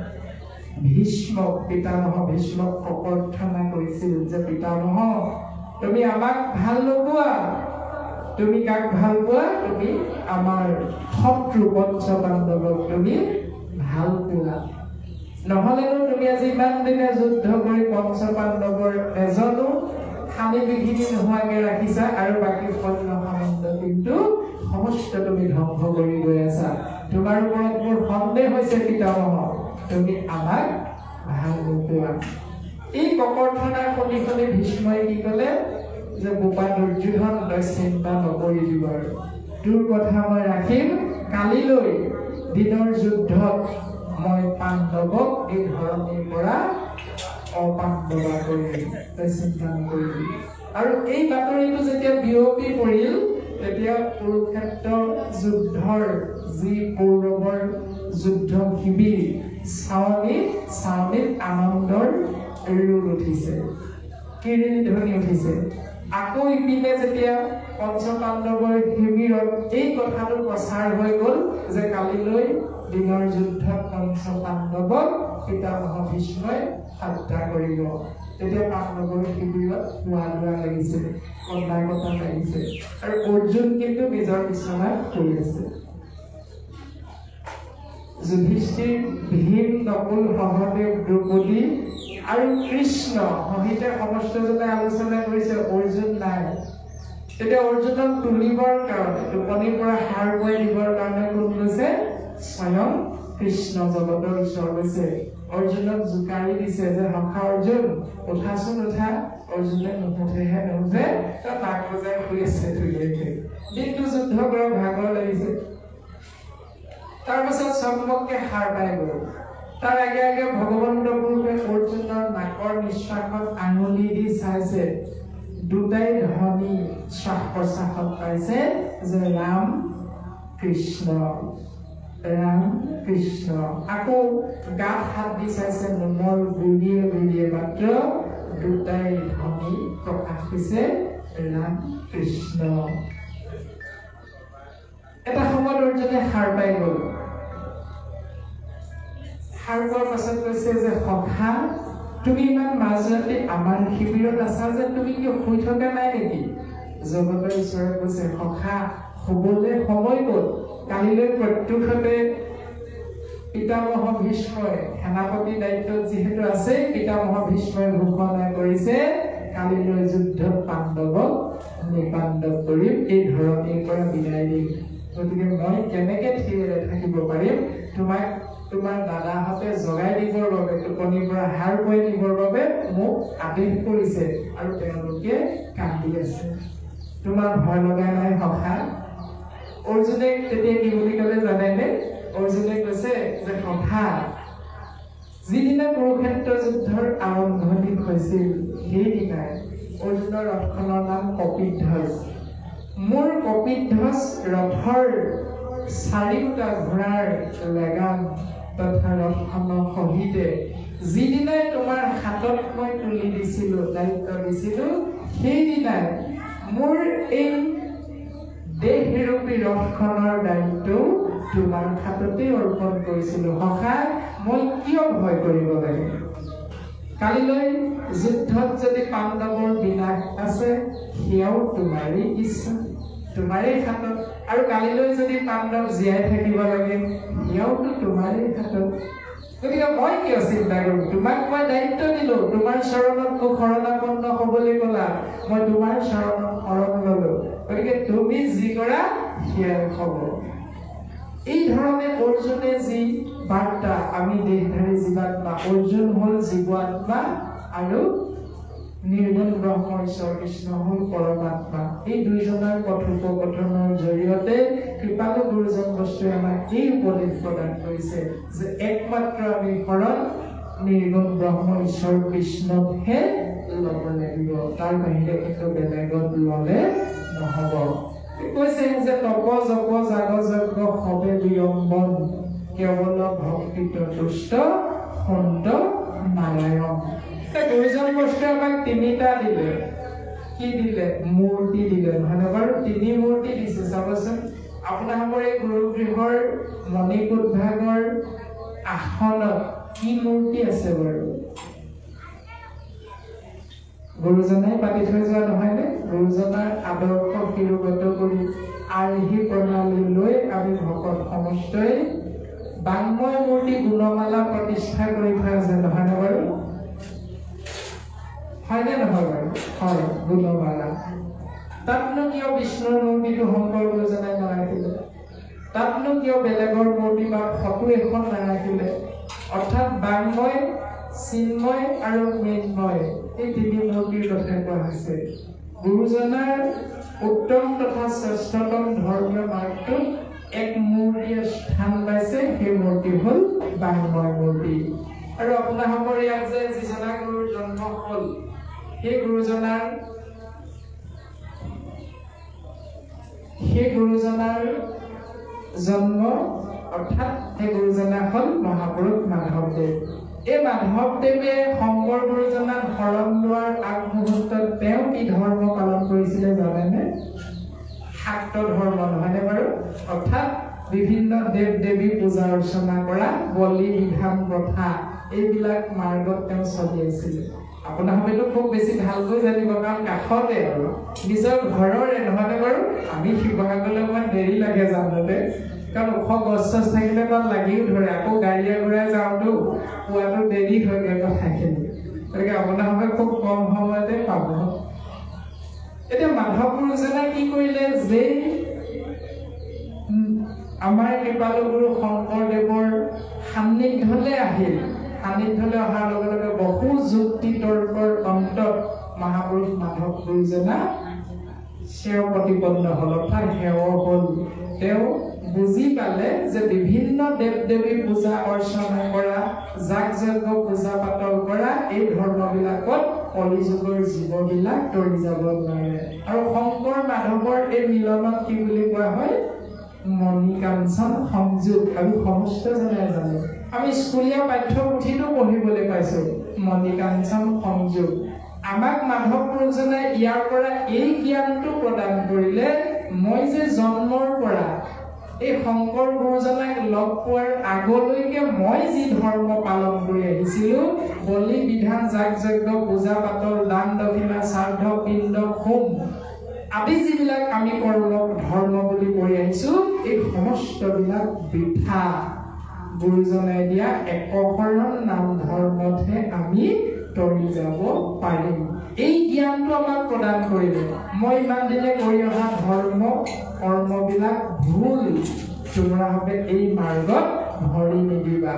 [SPEAKER 1] ভীষ্মক, পিতামহ ভীষ্মক অকৰ্থনা কৰিছিল যে পিতামহ, তুমি আমাক ভাল নোপোৱা, তুমি কাক ভাল পোৱা? তুমি আমাৰ শত্ৰু পঞ্চ পাণ্ডৱক তুমি ভাল পোৱা। নহ'লেনো তুমি আজি ইমান দিনে যুদ্ধ কৰি পঞ্চ পাণ্ডৱৰ এজনো হানি বিঘিনি নোহোৱাকে ৰাখিছা, আৰু বাকী সৈন্য সামন্ত কিন্তু সমস্ত তুমি ধ্বংস কৰি গৈ আছা। তোমাৰ ওপৰত মোৰ সন্দেহ হৈছে পিতামহ, তুমি আমাক ভাল নোপোৱা। এই ককৰ্থনাৰ শুনি শুনি ভীষ্মই কি ক'লে, যে বোপা দুৰ্যোধন, তই চিন্তা নকৰিবি, বাৰু তোৰ কথা মই ৰাখিম, কালিলৈ দিনৰ যুদ্ধত মই পাণ্ডৱক এই ধৰণীৰ পৰা অপাণ্ডৱা কৰিম, তই চিন্তা নকৰিবি। আৰু এই বাতৰিটো যেতিয়া বিয়পি পৰিল, তেতিয়া কুৰুক্ষেত্ৰ যুদ্ধৰ যি কৌৰৱৰ যুদ্ধ শিবিৰ, চাৱনিত চাৱনিত আনন্দৰ ৰোল উঠিছে, কিৰিল ধ্বনি উঠিছে। আকৌ ইপিনে যেতিয়া পঞ্চ পাণ্ডৱৰ শিবিৰত এই কথাটো প্ৰচাৰ হৈ গ'ল যে কালিলৈ দিনৰ যুদ্ধত পঞ্চ পাণ্ডৱক পিতামহ ভীষ্মই হত্যা কৰিব, তেতিয়া পাণ্ডৱৰ শিবিৰত লোৱা লোৱা লাগিছে, কন্দা কটা লাগিছে। আৰু অৰ্জুন কিন্তু নিজৰ বিচনাত শুই আছে। যুধিষ্ঠিৰ, ভীম, নকুল, সহদেৱ, দ্ৰৌপদী আৰু কৃষ্ণ সহিতে সমস্তজনে আলোচনা কৰিছে, অৰ্জুন নাই। তেতিয়া অৰ্জুনক তুলিবৰ কাৰণে, টোপনিৰ পৰা সাৰ পুৱাই দিবৰ কাৰণে কোন গৈছে? স্বয়ং কৃষ্ণ জগতৰ ঈশ্বৰ গৈছে। অৰ্জুনক জোকাৰি দিছে যে সখা অৰ্জুন, উঠাচোন উঠা। অৰ্জুনে নুঠেহে নুঠে, তই নাক বজাই শুই আছে ধুনীয়াকে। দিনটো যুদ্ধ কৰা ভাগৰ লাগিছে। তাৰ পাছত চম্পককে সাৰ পাই গ'ল তাৰ আগে আগে ভগৱন্ত পুৰুষে অৰ্জুনৰ নাকৰ নিশ্বাসত আঙুলি দি চাইছে দুটাই ধ্বনি শ্বাস প্ৰশ্বাসত পাইছে যে ৰাম কৃষ্ণ ৰাম কৃষ্ণ আকৌ গাত হাত দি চাইছে নোমৰ গুৰিয়ে গুৰিয়ে মাত্ৰ দুটাই ধ্বনি প্ৰকাশ হৈছে ৰাম কৃষ্ণ এটা সময়ত অৰ্জুনে সাৰ পাই গ'ল সাৰ পোৱাৰ পাছত কৈছে যে সখা তুমি ইমান মাজতে আমাৰ শিবিৰত আছা যে তুমি কিয় শুই থকা নাই নেকি জগতৰ ঈশ্বৰে কৈছে সখা শুবলৈ সময় গ'ল কালিলৈ প্ৰত্যুষতে পিতামহ ভীষ্মই সেনাপতি দায়িত্বত যিহেতু আছে পিতামহ ভীষ্মই ঘোষণা কৰিছে কালিলৈ যুদ্ধত পাণ্ডৱক নিপাণ্ডৱ কৰিম এই ধৰণীৰ পৰা বিদায় দিম গতিকে মই কেনেকে থিৰে থাকিব পাৰিম তোমাক তোমাৰ দাদাহঁতে জগাই দিবৰ বাবে টোপনিৰ পৰা হাৰ পাই দিবৰ বাবে মোক আদেশ কৰিছে আৰু তেওঁলোকে কান্দি আছে তোমাৰ ভয় লগা নাই সখা অৰ্জুনে তেতিয়া কি বুলি ক'লে জানেনে অৰ্জুনে কৈছে যে সখা যিদিনা কুৰুক্ষেত্ৰ যুদ্ধৰ আৰম্ভণি হৈছিল সেইদিনাই অৰ্জুনৰ ৰথখনৰ নাম কপিধ্বজ মোৰ কপিধ্বজ ৰথৰ চাৰিওটা ঘোঁৰাৰ লেগাম তথা ৰথখনৰ সহিতে যিদিনাই তোমাৰ হাতত মই তুলি দিছিলোঁ দায়িত্ব দিছিলোঁ সেইদিনাই মোৰ এই দেহৰূপী ৰথখনৰ দায়িত্ব তোমাৰ হাততে অৰ্পণ কৰিছিলোঁ সখা মই কিয় ভয় কৰিব লাগে কালিলৈ যুদ্ধত যদি পাণ্ডৱৰ বিনাশ আছে সেয়াও তোমাৰেই ইচ্ছা তোমাৰেই হাতত আৰু কালিলৈ যদি পাণ্ডৱ জীয়াই থাকিব লাগে সেয়াওতো তোমাৰেই হাতত গতিকে মই কিয় চিন্তা কৰোঁ তোমাক মই দায়িত্ব দিলোঁ তোমাৰ চৰণত মোক শৰণাপন্ন হ'বলৈ ক'লা মই তোমাৰ চৰণত শৰণ ল'লোঁ গতিকে তুমি যি কৰা সেয়াই হ'ব এই ধৰণে অৰ্জুনে যি বাৰ্তা আমি দেহধাৰী জীৱাত্মা অৰ্জুন হ'ল জীৱাত্মা আৰু নিৰ্গুণ ব্ৰহ্ম ঈশ্বৰ কৃষ্ণ হ'ল পৰমাত্মা এই দুইজনৰ কথোপকথনৰ জৰিয়তে কৃপালু গুৰুজন বস্তুৱে আমাক এই উপদেশ প্ৰদান কৰিছে যে একমাত্ৰ আমি শৰণ নিৰ্গুণ ব্ৰহ্ম ঈশ্বৰ কৃষ্ণকহে ল'ব লাগিব তাৰ বাহিৰে কিন্তু বেলেগত ল'লে নহ'ব কৈছে যে তপ জপ যাগ যজ্ঞ সবে বিয়ম্বন কেৱল ভক্তিত তুষ্ট সন্ত নাৰায়ণ দুইজন বস্তুৱে আমাক তিনিটা দিলে কি দিলে মূৰ্তি দিলে নহয়নে বাৰু তিনি মূৰ্তি দিছে চাবচোন আপোনালোকৰ এই গুৰুগৃহৰ মণিকূট ভাগৰ আসনত কি মূৰ্তি আছে বাৰু গুৰুজনাই পাতি থৈ যোৱা নহয়নে গুৰুজনাৰ আদৰ্শ শিৰোগত কৰি আৰ্হি প্ৰণালী লৈ আমি ভকত সমষ্টই বাংময় মূৰ্তি গুণমালা প্ৰতিষ্ঠা কৰি থোৱা আছে নহয়নে বাৰু হয়নে নহয় বাৰু হয় গুণমালা তাতনো কিয় বিষ্ণুৰ মূৰ্তিটো শংকৰ গুৰুজনাই নাৰাখিলে তাতনো কিয় বেলেগৰ মূৰ্তি বা ফটো এখন নাৰাখিলে অৰ্থাৎ বাংময় চিন্ময় আৰু মৃন্ময় এই তিনি মূৰ্তিৰ কথা কোৱা হৈছে গুৰুজনাৰ উত্তম তথা শ্ৰেষ্ঠতম ধৰ্মীয় মাৰ্গটোত এক মূৰ্তিয়ে স্থান পাইছে সেই মূৰ্তি হ'ল বাংময় মূৰ্তি আৰু আপোনালোকৰ ইয়াত যে যিজনা গুৰুৰ জন্ম হ'ল সেই গুৰুজনাৰ সেই গুৰুজনাৰ জন্ম অৰ্থাৎ সেই গুৰুজনা হ'ল মহাপুৰুষ মাধৱদেৱ এই মাধৱদেৱে শংকৰ গুৰুজনাক শৰণ লোৱাৰ আগমুহূৰ্তত তেওঁ কি ধৰ্ম পালন কৰিছিলে জানেনে শাক্ত ধৰ্ম নহয়নে বাৰু অৰ্থাৎ বিভিন্ন দেৱ দেৱী পূজা অৰ্চনা কৰা বলি বিধান প্ৰথা এইবিলাক মাৰ্গত তেওঁ চলি আছিলে আপোনালোকেতো খুব বেছি ভালকৈ জানিব কাৰণ কাষতে আৰু নিজৰ ঘৰৰে নহয়নে বাৰু আমি শিৱসাগৰলৈ অকণমান দেৰি লাগে যাওঁতে কাৰণ ওখ গছ চছ থাকিলে তাত লাগিও ধৰে আকৌ গাড়ীয়ে ঘূৰাই যাওঁতো পোৱাটো দেৰি হয়গৈ কথাখিনি গতিকে আপোনালোকে খুব কম সময়তে পাব এতিয়া মাধৱ গুৰুজনাই কি কৰিলে যে আমাৰ কৃপালু গুৰু শংকৰদেৱৰ সান্নিধ্যলৈ আহিল সান্নিধ্যলৈ অহাৰ লগে লগে বহু যুক্তি তৰ্কৰ অন্তত মহাপুৰুষ মাধৱ গুৰুজনা সেৱ প্ৰতিপন্ন হ'ল অৰ্থাৎ সেৱ হ'ল তেওঁ বুজি পালে যে বিভিন্ন দেৱ দেৱী পূজা অৰ্চনা কৰা, যাগ যজ্ঞ পূজা পাতল কৰা এই ধৰ্মবিলাকত কলিযুগৰ জীৱবিলাক তৰি যাব নোৱাৰে। আৰু শংকৰ মাধৱৰ এই মিলনক কি বুলি কোৱা হয়? মণিকাঞ্চন সংযোগ। আমি সমস্ত জনে জানো, আমি স্কুলীয়া পাঠ্যপুথিতো পঢ়িবলৈ পাইছো মণিকাঞ্চন সংযোগ। আমাক মাধৱ গুৰুজনে ইয়াৰ পৰা এই জ্ঞানটো প্ৰদান কৰিলে, মই যে জন্মৰ পৰা এই শংকৰ গুৰুজনাক লগ পোৱাৰ আগলৈকে মই যি ধৰ্ম পালন কৰি আহিছিলো, বলি বিধান যাগ যজ্ঞ পূজা পাতল দান দক্ষিণা শ্ৰাদ্ধ পিণ্ড হোম আদি যিবিলাক আমি কৰ্ম ধৰ্ম বুলি কৰি আহিছো, এই সমস্তবিলাক বৃথা। গুৰুজনে দিয়া একশৰণ নাম ধৰ্মতহে আমি তৰি যাব পাৰিম। এই জ্ঞানটো আমাক প্ৰদান কৰিলে। মই ইমান দিনে কৰি অহা ধৰ্ম কৰ্মবিলাক ভুল, তোমৰা হবে এই মাৰ্গত ভৰি নিদিবা।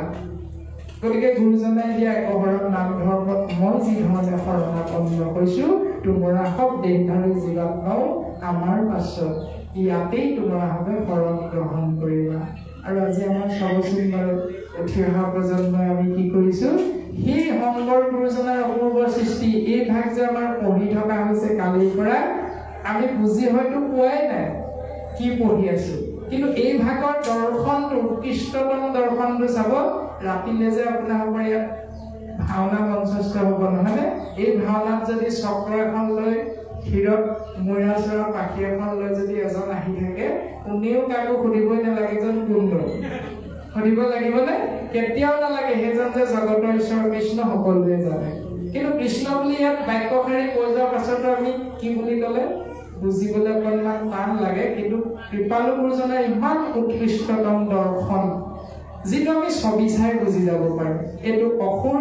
[SPEAKER 1] গতিকে গুৰুজনে দিয়া একশৰণ নাম ধৰ্মত মই যি ধৰণে শৰণাপন্ন হৈছো, তোমৰা হক দেহধাৰী জীৱাত্মাও আমাৰ পাছত ইয়াতেই তোমৰা হবে শৰণ গ্ৰহণ কৰিবা। আৰু আজি আমাৰ চাবচোন বাৰু উঠি অহা প্ৰজন্মই আমি কি কৰিছো, সেই শংকৰ গুৰুজনাৰ অপূৰ্ব সৃষ্টি এই ভাগ যে আমাৰ পঢ়ি থকা হৈছে কালিৰ পৰা, আমি বুজি হয়তো পোৱাই নাই কি পঢ়ি আছো, কিন্তু এই ভাগৰ দৰ্শনটো উৎকৃষ্টতম দৰ্শনটো চাব। ৰাতিলে যে আপোনালোকৰ ইয়াত ভাওনা মঞ্চস্থ হ'ব নহয়নে? এই ভাওনাত যদি চক্ৰ এখন লৈ ক্ষীৰত মূৰা চৰা পাখি এখন লৈ যদি এজন আহি থাকে, কোনেও কাকো সুধিবই নালাগে যেন কোন লৈ সুধিব লাগিবনে? কেতিয়াও নালাগে, সেইজন যে জগতৰ ঈশ্বৰ কৃষ্ণ সকলোৱে জানে। কিন্তু কৃষ্ণ বুলি ইয়াত বাক্যশাৰী কৈ যোৱাৰ পাছতো আমি কি বুলি ক'লে বুজিবলৈ অকণমান টান লাগে। কিন্তু কৃপালু গুৰুজনাৰ ইমান উৎকৃষ্টতম দৰ্শন, যিটো আমি ছবি চাই বুজি যাব পাৰো। এইটো অসুৰ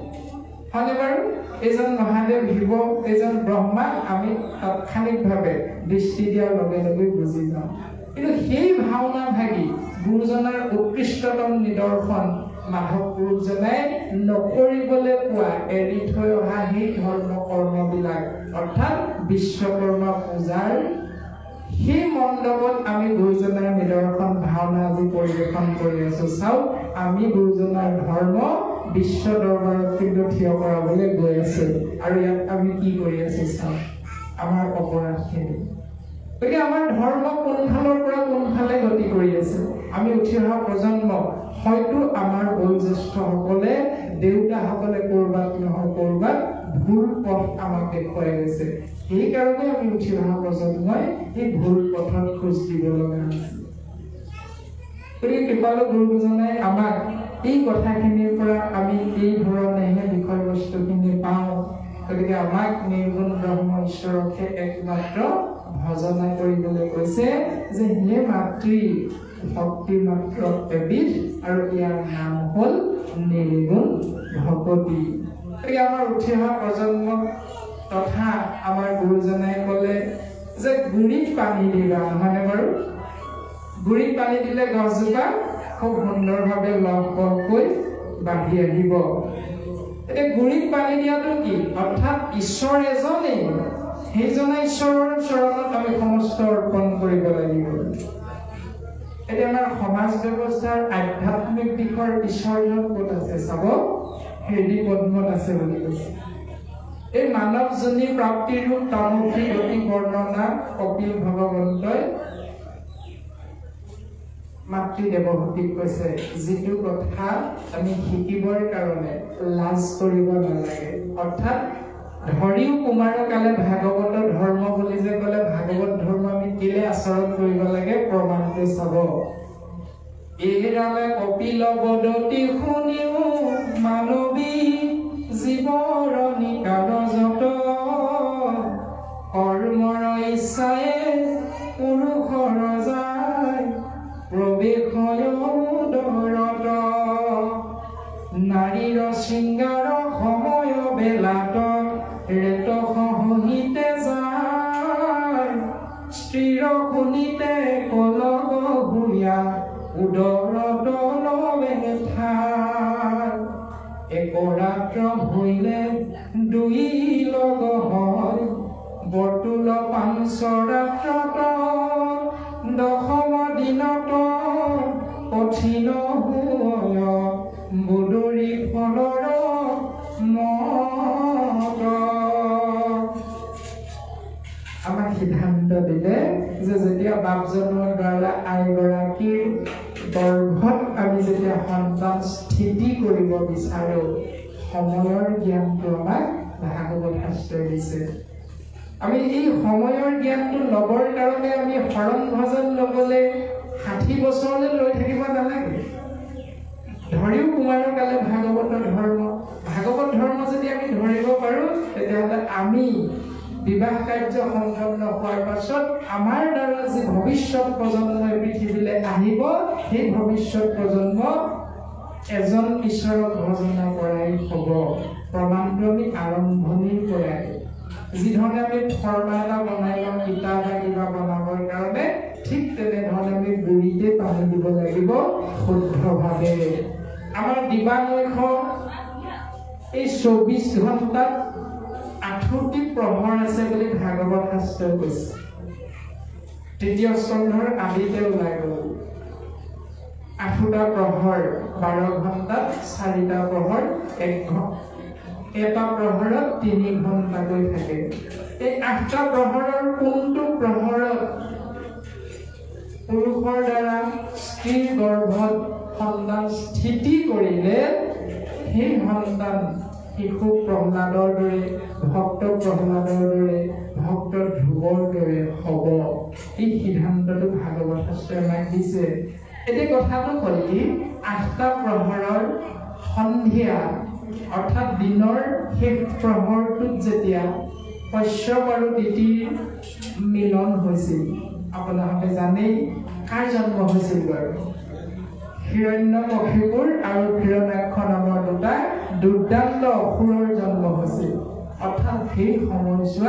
[SPEAKER 1] হয়নে বাৰু? এইজন মহাদেৱ শিৱ, এইজন ব্ৰহ্মা, আমি তাৎক্ষণিকভাৱে দৃষ্টি দিয়াৰ লগে লগে বুজি যাওঁ। কিন্তু সেই ভাওনা ভাগি গুৰুজনাৰ উৎকৃষ্টতম নিদৰ্শন মাধৱ গুৰুজনাই নকৰিবলৈ পোৱা এৰি থৈ অহা সেই ধৰ্ম কৰ্মবিলাক, অৰ্থাৎ বিশ্বকৰ্মা পূজাৰ সেই মণ্ডপত আমি গুৰুজনাৰ নিদৰ্শন ভাওনা আজি পৰিৱেশন কৰি আছো। চাওক, আমি গুৰুজনাৰ ধৰ্ম বিশ্ব দৰবাৰত কিন্তু থিয় কৰাবলৈ গৈ আছো। আৰু ইয়াত আমি কি কৰি আছো চাওক, আমাৰ অপৰাধখিনি। গতিকে আমাৰ ধৰ্ম কোনফালৰ পৰা কোনফালে গতি কৰি আছে। আমি উঠি অহা প্ৰজন্ম হয়তো আমাৰ বয়োজ্যেষ্ঠসকলে দেউতাসকলে কৰবাত নহয় কৰবাত ভুল পথ আমাক দেখুৱাই গৈছে। সেইকাৰণে আমি উঠি অহা প্ৰজন্মই এই ভুল পথত খোজ দিব লগা হৈছে। গতিকে কৃপালু গুৰুজনে আমাক এই কথাখিনিৰ পৰা আমি এই ধৰণেহে বিষয়বস্তুখিনি পাওঁ। গতিকে আমাক নিৰ্গুণ ব্ৰহ্ম ঈশ্বৰকে একমাত্ৰ ভজনা কৰিবলৈ কৈছে যে হে মাতৃ ভক্তি মাত্ৰ এবিধ, আৰু ইয়াৰ নাম হ'ল নিৰ্গুণ ভকতি। গতিকে আমাৰ উঠি অহা প্ৰজন্ম তথা আমাৰ গুৰুজনাই ক'লে যে গুৰিত পানী দিবা, নহয়নে বাৰু? গুৰিত পানী দিলে গছজোপা খুব সুন্দৰভাৱে লহপহকৈ বাঢ়ি আহিব। এতিয়া গুৰিত পানী দিয়াটো কি? অৰ্থাৎ ঈশ্বৰ এজনেই, সেইজনে ঈশ্বৰৰ চৰণত আমি সমস্ত অৰ্পণ কৰিব লাগিব। এতিয়া আমাৰ সমাজ ব্যৱস্থাৰ আধ্যাত্মিক দিশৰ ঈশ্বৰজন ক'ত আছে চাব, হৃদি পদ্মত আছে বুলি কৈছে। এই মানৱ জনী প্ৰাপ্তিৰ ৰূপ তামুখী গতি বৰ্ণনা কপিল ভগৱন্তই মাতৃ দেৱভূতিক কৈছে, যিটো কথা আমি শিকিবৰ কাৰণে লাজ কৰিব নালাগে। অৰ্থাৎ ধৰিও কুমাৰকালে ভাগৱত ধৰ্ম বুলি যে ক'লে, ভাগৱত ধৰ্ম আমি কেলে আচৰণ কৰিব লাগে প্ৰমাণটো চাব। এইৰালে কপিল বদতি শুনিও মানৱী জীৱৰণী কাগজত, কৰ্মৰ ইচ্ছায়ে পুৰুষৰ যায় প্ৰৱেশয় দৰত, নাৰীৰ শৃংগাৰ সময় বেলাত ৰেত সহিতে যায়, স্ত্ৰীৰ শুনিতে কলগ হুয়া উদৰত লবে ঠাই, একৰাত্ৰ হইলে দুই লগ হয় বৰ্তুল পাঞ্চৰাত্ৰত, দশম দিনত কঠিন বুদৰি ফলৰ মত আমাক সিদ্ধান্ত দিলে যে যেতিয়া বাপজনৰ দ্বাৰা আইগৰাকীৰ গৰ্ভত আমি যেতিয়া সন্তান স্থিতি কৰিব বিচাৰো সময়ৰ জ্ঞানটো আমাক ভাগৱত শাস্ত্ৰই দিছে। আমি এই সময়ৰ জ্ঞানটো ল'বৰ কাৰণে আমি শৰণ ভজন ল'বলৈ ষাঠি বছৰলৈ লৈ থাকিব নালাগে। ধৰিও কুমাৰৰ কালে ভাগৱতৰ ধৰ্ম ভাগৱত ধৰ্ম যদি আমি ধৰিব পাৰোঁ তেতিয়াহ'লে আমি বিবাহ কাৰ্য সম্পন্ন হোৱাৰ পাছত আমাৰ দ্বাৰা যি ভৱিষ্যত প্ৰজন্মই পৃথিৱীলৈ আহিব সেই ভৱিষ্যত প্ৰজন্ম এজন ঈশ্বৰক ভজনা কৰাই হ'ব। প্ৰমাণটো আমি আৰম্ভণিৰ পৰাই যিধৰণে আমি ফৰ্মা এটা বনাই লওঁ কিতাপ বা কিবা বনাবৰ কাৰণে ঠিক তেনেধৰণে আমি গুৰিতে পানী দিব লাগিব শুদ্ধভাৱে। আমাৰ দিবানৈশ এই চৌবিশ ঘণ্টাত আঠটি প্ৰহৰ আছে বুলি ভাগৱত শাস্ত্ৰই কৈছে। তৃতীয় স্কন্ধৰ আদিতে ওলাই গ'ল আঠটা প্ৰহৰ বাৰ ঘণ্টাত চাৰিটা প্ৰহৰ এক ঘণ্টা এটা প্ৰহৰত তিনি ঘণ্টাকৈ থাকে। এই আঠটা প্ৰহৰৰ কোনটো প্ৰহৰত পুৰুষৰ দ্বাৰা স্ত্ৰীৰ গৰ্ভত সন্তান স্থিতি কৰিলে সেই সন্তান শিশু প্ৰহ্লাদৰ দৰে ভক্ত প্ৰহ্লাদৰ দৰে ভক্ত ধ্ৰুৱৰ দৰে হ'ব। এই সিদ্ধান্তটো ভাগৱত শাস্ত্ৰই আমাক দিছে। এতিয়া কথাটো হ'ল কি আঠটা প্ৰহৰৰ সন্ধিয়া অৰ্থাৎ দিনৰ শেষ প্ৰহৰটোত যেতিয়া কশ্যপ আৰু দিতিৰ মিলন হৈছিল আপোনালোকে জানেই কাৰ জন্ম হৈছিল বাৰু হিৰণ্যকশিপুৰ আৰু হিৰণ্যাক্ষ নামৰ দুটা দুৰ্দান্ত অসুৰৰ জন্ম হৈছিল। অৰ্থাৎ সেই সময়ছোৱা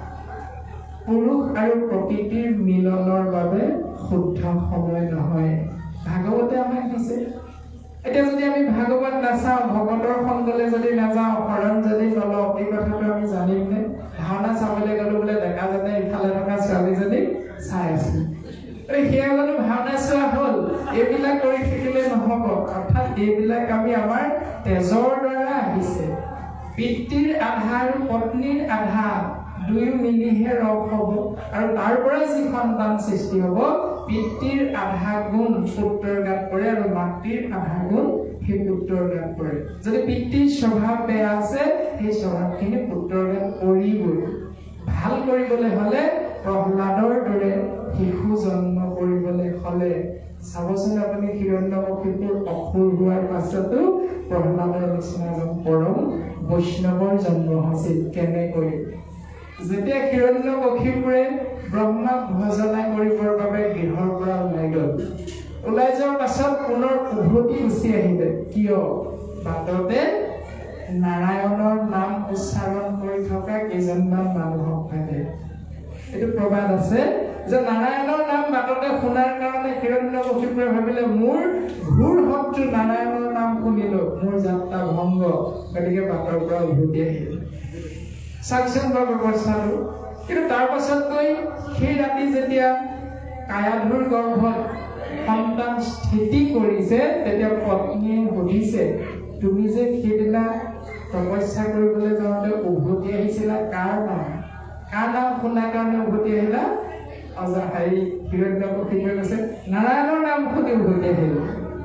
[SPEAKER 1] পুৰুষ আৰু প্ৰকৃতিৰ মিলনৰ বাবে শুদ্ধ সময় নহয়। ভাগৱতে আমাক দিছে। এতিয়া যদি আমি ভাগৱত নাচাওঁ ভগৱতৰ সংগলৈ যদি নাযাওঁ শৰণ যদি নলওঁ এই কথাটো আমি জানিমনে? ভাওনা চাবলৈ গ'লো বোলে ডেকাজনে ইফালে থকা ছোৱালীজনী চাই আছিল সেয়া জানো ভাওনা চোৱা হ'ল? এইবিলাক কৰি থাকিলে নহ'ব। অৰ্থাৎ এইবিলাক আমি আমাৰ তেজৰ দ্বাৰা আহিছে। পিতৃৰ আধা আৰু পত্নীৰ আধা দুয়ো মিলিহে ৰস হ'ব আৰু তাৰ পৰা যি সন্তান সৃষ্টি হ'ব পিতৃৰ আধা গুণ পুত্ৰৰ গাত পৰে আৰু মাতৃৰ আধা গুণ সেই পুত্ৰৰ গাত পৰে। যদি পিতৃৰ স্বভাৱ বেয়া আছে সেই স্বভাৱখিনি পুত্ৰৰ গাত পৰিবই। ভাল কৰিবলৈ হ'লে প্ৰহ্লাদৰ দৰে শিশু জন্ম কৰিবলৈ হ'লে চাবচোন আপুনি হিৰণ্যকশিপুৰ অসুৰ হোৱাৰ পাছতো প্ৰহ্লাদৰ নিচিনা এজন পৰম বৈষ্ণৱৰ জন্ম হৈছিল। কেনেকৈ? যেতিয়া হিৰণ্যকশিপুৰে ব্ৰহ্মাক ভজনা কৰিবৰ বাবে গৃহৰ পৰা ওলাই গ'ল ওলাই যোৱাৰ পাছত পুনৰ উভতি গুচি আহিলে। কিয়? বাটতে নাৰায়ণৰ নাম উচ্চাৰণ কৰি থকা কেইজনমান মানুহক পালে। এইটো প্ৰবাদ আছে যে নাৰায়ণৰ নাম বাটতে শুনাৰ কাৰণে হিৰণ্যকশিপুৰে ভাবিলে মোৰ ঘোৰ শত্ৰু নাৰায়ণৰ নাম শুনিলো মোৰ যাত্ৰা ভংগ, গতিকে বাটৰ পৰা উভতি আহিল। চাকচোন বাৰু ব্যৱস্থাটো। কিন্তু তাৰ পাছত গৈ সেই ৰাতি যেতিয়া কায়াধুৰ গৰ্ভত সন্তান স্থিতি কৰিছে তেতিয়া পত্নীয়ে সুধিছে তুমি যে সেইদিনা তপস্যা কৰিবলৈ যাওঁতে উভতি আহিছিলা কাৰ নাম কাৰ নাম শুনাৰ কাৰণে উভতি আহিলা? হেৰি হিৰণ্যকশিপুৰে কৈছে নাৰায়ণৰ নাম শুনি উভতি আহিলো।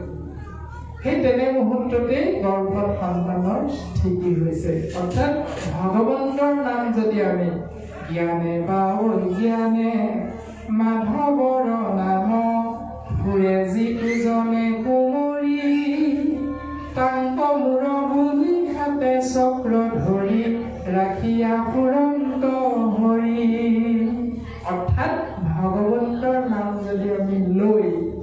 [SPEAKER 1] সেই তেনে মুহূৰ্ততেই গৰ্ভত সন্তানৰ স্থিতি হৈছে। অৰ্থাৎ ভগৱন্তৰ নাম যদি আমি জ্ঞানে বা অজ্ঞানে মাধৱৰ নাম ফুৰে যিটো জনে কোমৰি তাংক মূৰ বুলি হাতে চক্ৰ ধৰি ৰাখিয়া ফুৰন্ত হৰি। অৰ্থাৎ ভগৱন্তৰ নাম যদি আমি লৈ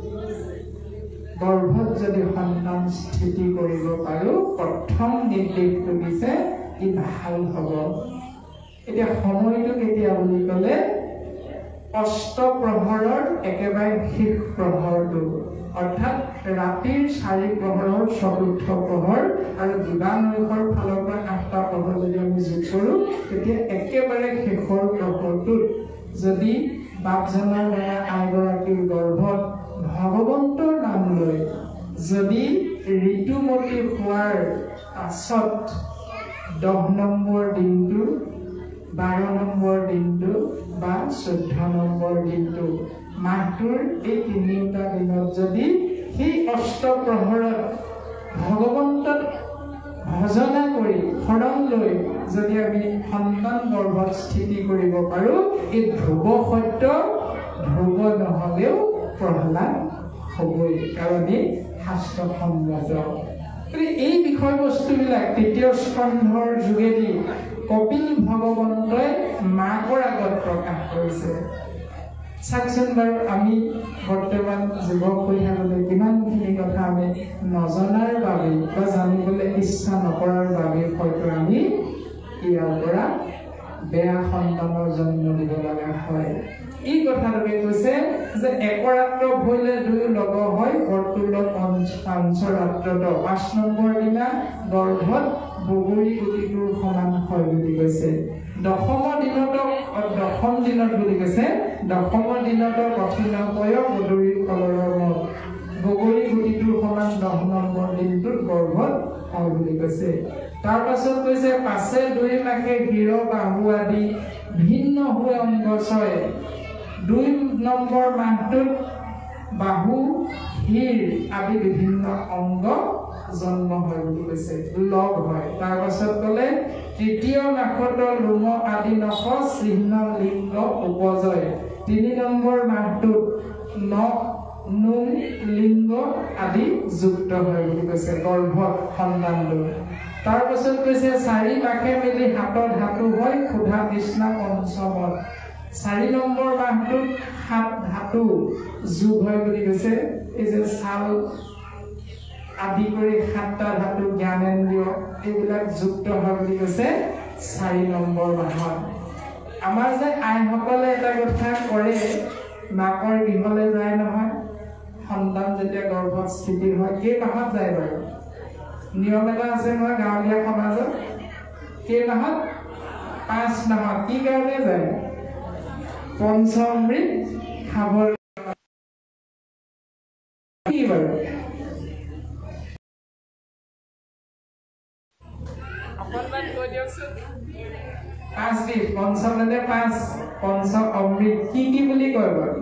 [SPEAKER 1] গৰ্ভত যদি সন্তান স্থিতি কৰিব পাৰো প্ৰথম নিৰ্দেশটো দিছে ই ভাল হ'ব। এতিয়া সময়টো কেতিয়া বুলি ক'লে অষ্ট প্ৰহৰৰ একেবাৰে শেষ প্ৰহৰটো অৰ্থাৎ ৰাতিৰ চাৰি প্ৰহৰৰ চতুৰ্থ প্ৰহৰ আৰু দিবানৈশৰ ফালৰ পৰা আঠটা প্ৰহৰ যদি আমি যোগ কৰোঁ তেতিয়া একেবাৰে শেষৰ প্ৰহৰটোত যদি বাপজনৰ দ্বাৰা আইগৰাকীৰ গৰ্ভত ভগৱন্তৰ নাম লৈ যদি ঋতুমতী হোৱাৰ পাছত দহ নম্বৰ দিনটো, বাৰ নম্বৰ দিনটো বা চৈধ্য নম্বৰ দিনটো, মাহটোৰ এই তিনিটা দিনত যদি সেই অষ্টপ্ৰহৰত ভগৱন্তক ভজনা কৰি শৰণ লৈ যদি আমি সন্তান গৰ্ভত স্থিতি কৰিব পাৰোঁ, এই ধ্ৰুৱ সত্য, ধ্ৰুৱ নহ'লেও প্ৰহ্লাদ হ'বই, কাৰণ এই শাস্ত্ৰসন্মত। এই বিষয়বস্তুবিলাক তৃতীয় স্কন্ধৰ যোগেদি কপিল ভগৱন্তই মাকৰ আগত প্ৰকাশ কৰিছে। চাওকচোন বাৰু, আমি বৰ্তমান যুৱক হৈ থাকোঁতে কিমানখিনি কথা আমি নজনাৰ বাবে বা জানিবলৈ ইচ্ছা নকৰাৰ বাবে হয়তো আমি ইয়াৰ পৰা বেয়া সন্তানৰ জন্ম দিব লগা হয়। এই কথাটোকে কৈছে যে একৰাত্ৰ ভৰিলে দুই লগ হয়, বৰ্তুলত পাঞ্চৰাত্ৰত। পাঁচ নম্বৰ দিনা গৰ্ভত বগৰী গুটিটোৰ সমান হয় বুলি কৈছে। দশম দিনত দশম দিনত বুলি কৈছে দশম দিনত কঠিন পয় বদৰীৰ কলৰৰ মত। বগৰী গুটিটোৰ সমান দহ নম্বৰ দিনটোত গৰ্ভত হয় বুলি কৈছে। তাৰ পাছত কৈছে পাছে দুই মাখে গিৰ বাহু আদি ভিন্ন হৈ অংগ ছয়। দুই নম্বৰ মাহটোত বাহু শিৰ আদি বিভিন্ন অংগ জন্ম হয় বুলি কৈছে, লগ হয়। তাৰ পাছত ক'লে তৃতীয় মাহত লোম আদি নখ চিহ্ন লিংগ উপজয়। তিনি নম্বৰ মাহটোত নখ নোম লিংগ আদি যুক্ত হয় বুলি কৈছে গৰ্ভত সন্তানটো। তাৰ পাছত কৈছে চাৰি মাখে মিলি হাতত ধাতু হয় ক্ষুধা তৃষ্ণা পঞ্চমত। চাৰি নম্বৰ মাহটোত সাত ধাতু যোগ হয় বুলি কৈছে। এই যে ছাল আদি কৰি সাতটা ধাতু জ্ঞানেন্দ্ৰিয় এইবিলাক যুক্ত হয় বুলি কৈছে চাৰি নম্বৰ মাহত। আমাৰ যে আইসকলে এটা কথা কৰে, মাকৰ গৃহলৈ যায় নহয়, সন্তান যেতিয়া গৰ্ভত স্থিতি হয়, কেই মাহত যায় বাৰু? নিয়ম এটা আছে নহয় গাঁৱলীয়া সমাজত, কেই মাহত? পাঁচ মাহত। কি কাৰণে যায়? পঞ্চমৃত খাবৰ কি বাৰু? অকণমান কৈ দিয়কচোন। পাঁচবিধ, পঞ্চমতে পাঁচ, পঞ্চ অমৃত কি কি বুলি কয় বাৰু?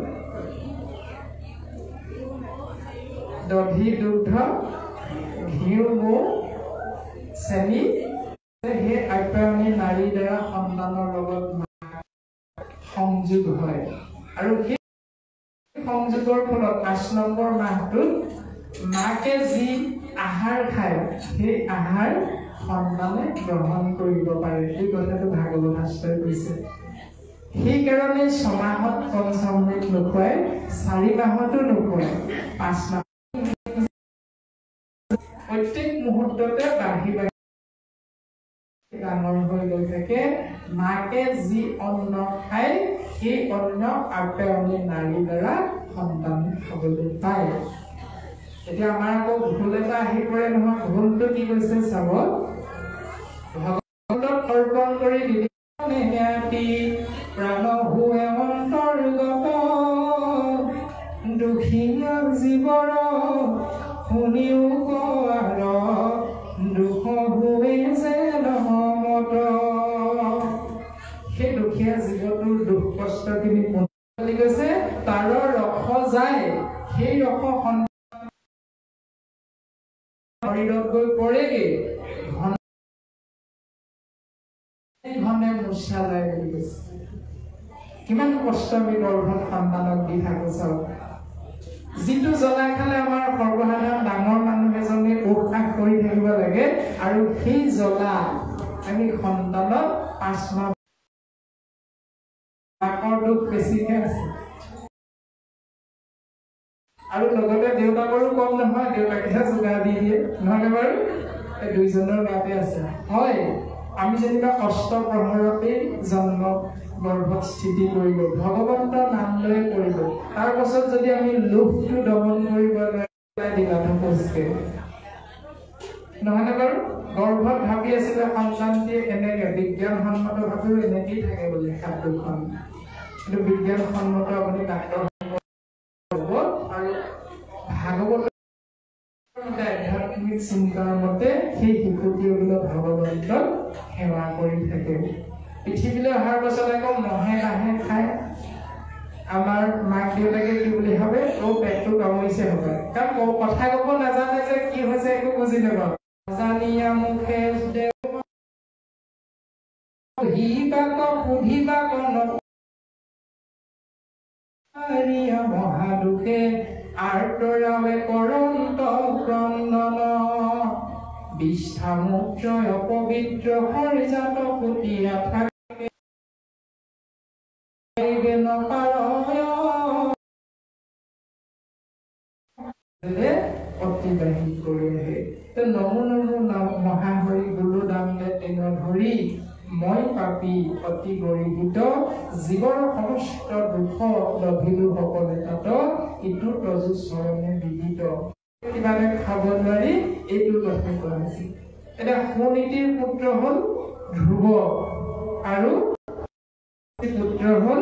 [SPEAKER 1] দধি, দুগ্ধ, ঘিউ, মৌ, চেনি। সেই আপ্যায়নী নাৰীৰ দ্বাৰা সন্তানৰ লগত সংযোগ হয়, আৰু সেই সংযোগৰ ফলত পাঁচ নম্বৰ মাহটোত মাকে যি আহাৰ খায় সেই আহাৰ সন্তানে গ্ৰহণ কৰিব পাৰে। এই কথাটো ভাগৱত শাস্ত্ৰই কৈছে। সেইকাৰণে ছমাহত পঞ্চমৃত নোখোৱাই, চাৰি মাহতো নোখোৱাই, পাঁচ মাহ প্ৰত্যেক মুহূৰ্ততে বাঢ়ি বাঢ়ি ডাঙৰ হৈ গৈ থাকে। মাকে যি অন্ন খায় সেই অন্ন আপ্যায়নী নাৰীৰ দ্বাৰা সন্তান খাবলৈ পায়। এতিয়া আমাৰ আকৌ ভুল এটা আহি পৰে নহয়। ভুলটো কি কৈছে চাব। ভগৱন্তক অৰ্পণ কৰি দিদি প্ৰাণ হুৱে অন্তৰ্গত দুখীয়া জীৱৰ শুনিও কোৱাৰ দুখ হুৱে যে নহমত। সেই দুখীয়া জীৱটোৰ দুখ কষ্টখিনি বুলি কৈছে তাৰ ৰস যায়, সেই ৰস শৰীৰত গৈ পৰেগে, ঘনে মূৰ্ছা যায় বুলি কৈছে। কিমান কষ্ট আমি গৰ্ভত সন্তানক দি থাকো চাওক। যিটো জ্বলা খালে আমাৰ সৰ্বসাধাৰণ ডাঙৰ মানুহ এজনে উশাহ কৰি থাকিব লাগে, আৰু সেই জ্বলা আমি সন্তানক পাঁচ মাহ মাকৰ দুখ বেছিকে আছে। আৰু লগতে দেউতাকৰো কম নহয়, দেউতাকেহে যোগাৰ দি দিয়ে নহলে বাৰু এই দুইজনৰ গাতে আছে। হয়, আমি যেনিবা অষ্টপ্ৰহৰতেই জন্ম গৰ্ভত স্থিতি কৰিব, ভগৱন্তৰ নাম লৈ কৰিব, তাৰ পাছত যদি আমি লোভটো দমন কৰিব দিবাকে নহলে বাৰু গৰ্ভত ভাবি আছিলে সন্তানটিয়ে এনেকে বিজ্ঞানসন্মত ভাৱেও এনেকেই থাকে বুলি সাত দুখন, কিন্তু বিজ্ঞানসন্মত আপুনি ডাক্তৰ আৰু ভাগৱত আধ্যাত্মিক চিন্তাৰ মতে সেই শিশুটিয়ে বোলে ভগৱন্তক সেৱা কৰি থাকে। পৃথিৱীলৈ অহাৰ পাছত আকৌ মহে নাহে খায়। আমাৰ মাক দেউতাকে কি বুলি ভাবে, অ পেটটো কামুৰিছে হ'ব, কাৰণ কথা কব নাজানে যে কি হৈছে একো বুজি নাপাব। জানিয়া মুখে মহাদুখে আৰ্তৰাৱে কৰন্ত ক্ৰন্দন বিষ্ঠামূত্ৰ অপবিত্ৰ হৰিজাত পুতিয়া থাকে অতিবাহী কৰি আহে। নমো নমো মহাহৰি গুৰু দামে তেন ধৰি মই পাপী অতি গৰিহিত জীৱৰ সমস্ত দুখ লভিলো সকলে তাত ইটো তজু চৰণে বিদিত। কিবা এটা খাব নোৱাৰি এইটো কথা কোৱা হৈছিল। এতিয়া সুনীতিৰ পুত্ৰ হল ধ্ৰুৱ আৰু পুত্ৰ হল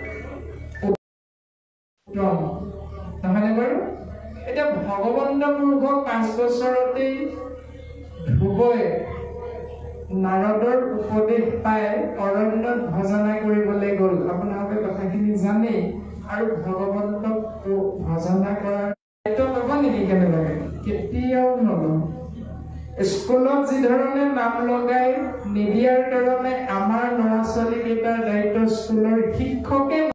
[SPEAKER 1] উত্তম, নহয়নে বাৰু? এতিয়া ভগৱন্ত পুৰুষক পাঁচ বছৰতেই ধ্ৰুৱই নাৰদৰ উপদেশ পাই অৰণ্যত ভজনা কৰিবলৈ গল। আপোনালোকে কথাখিনি জানেই। আৰু ভগৱন্তক ভজনা কৰাৰ দায়িত্ব ল'ব নেকি? কেনেবাকে কেতিয়াও নলওঁ। স্কুলত যি ধৰণে নাম লগাই নিদিয়াৰ কাৰণে আমাৰ ল'ৰা ছোৱালী কেইটাৰ দায়িত্ব স্কুলৰ শিক্ষকে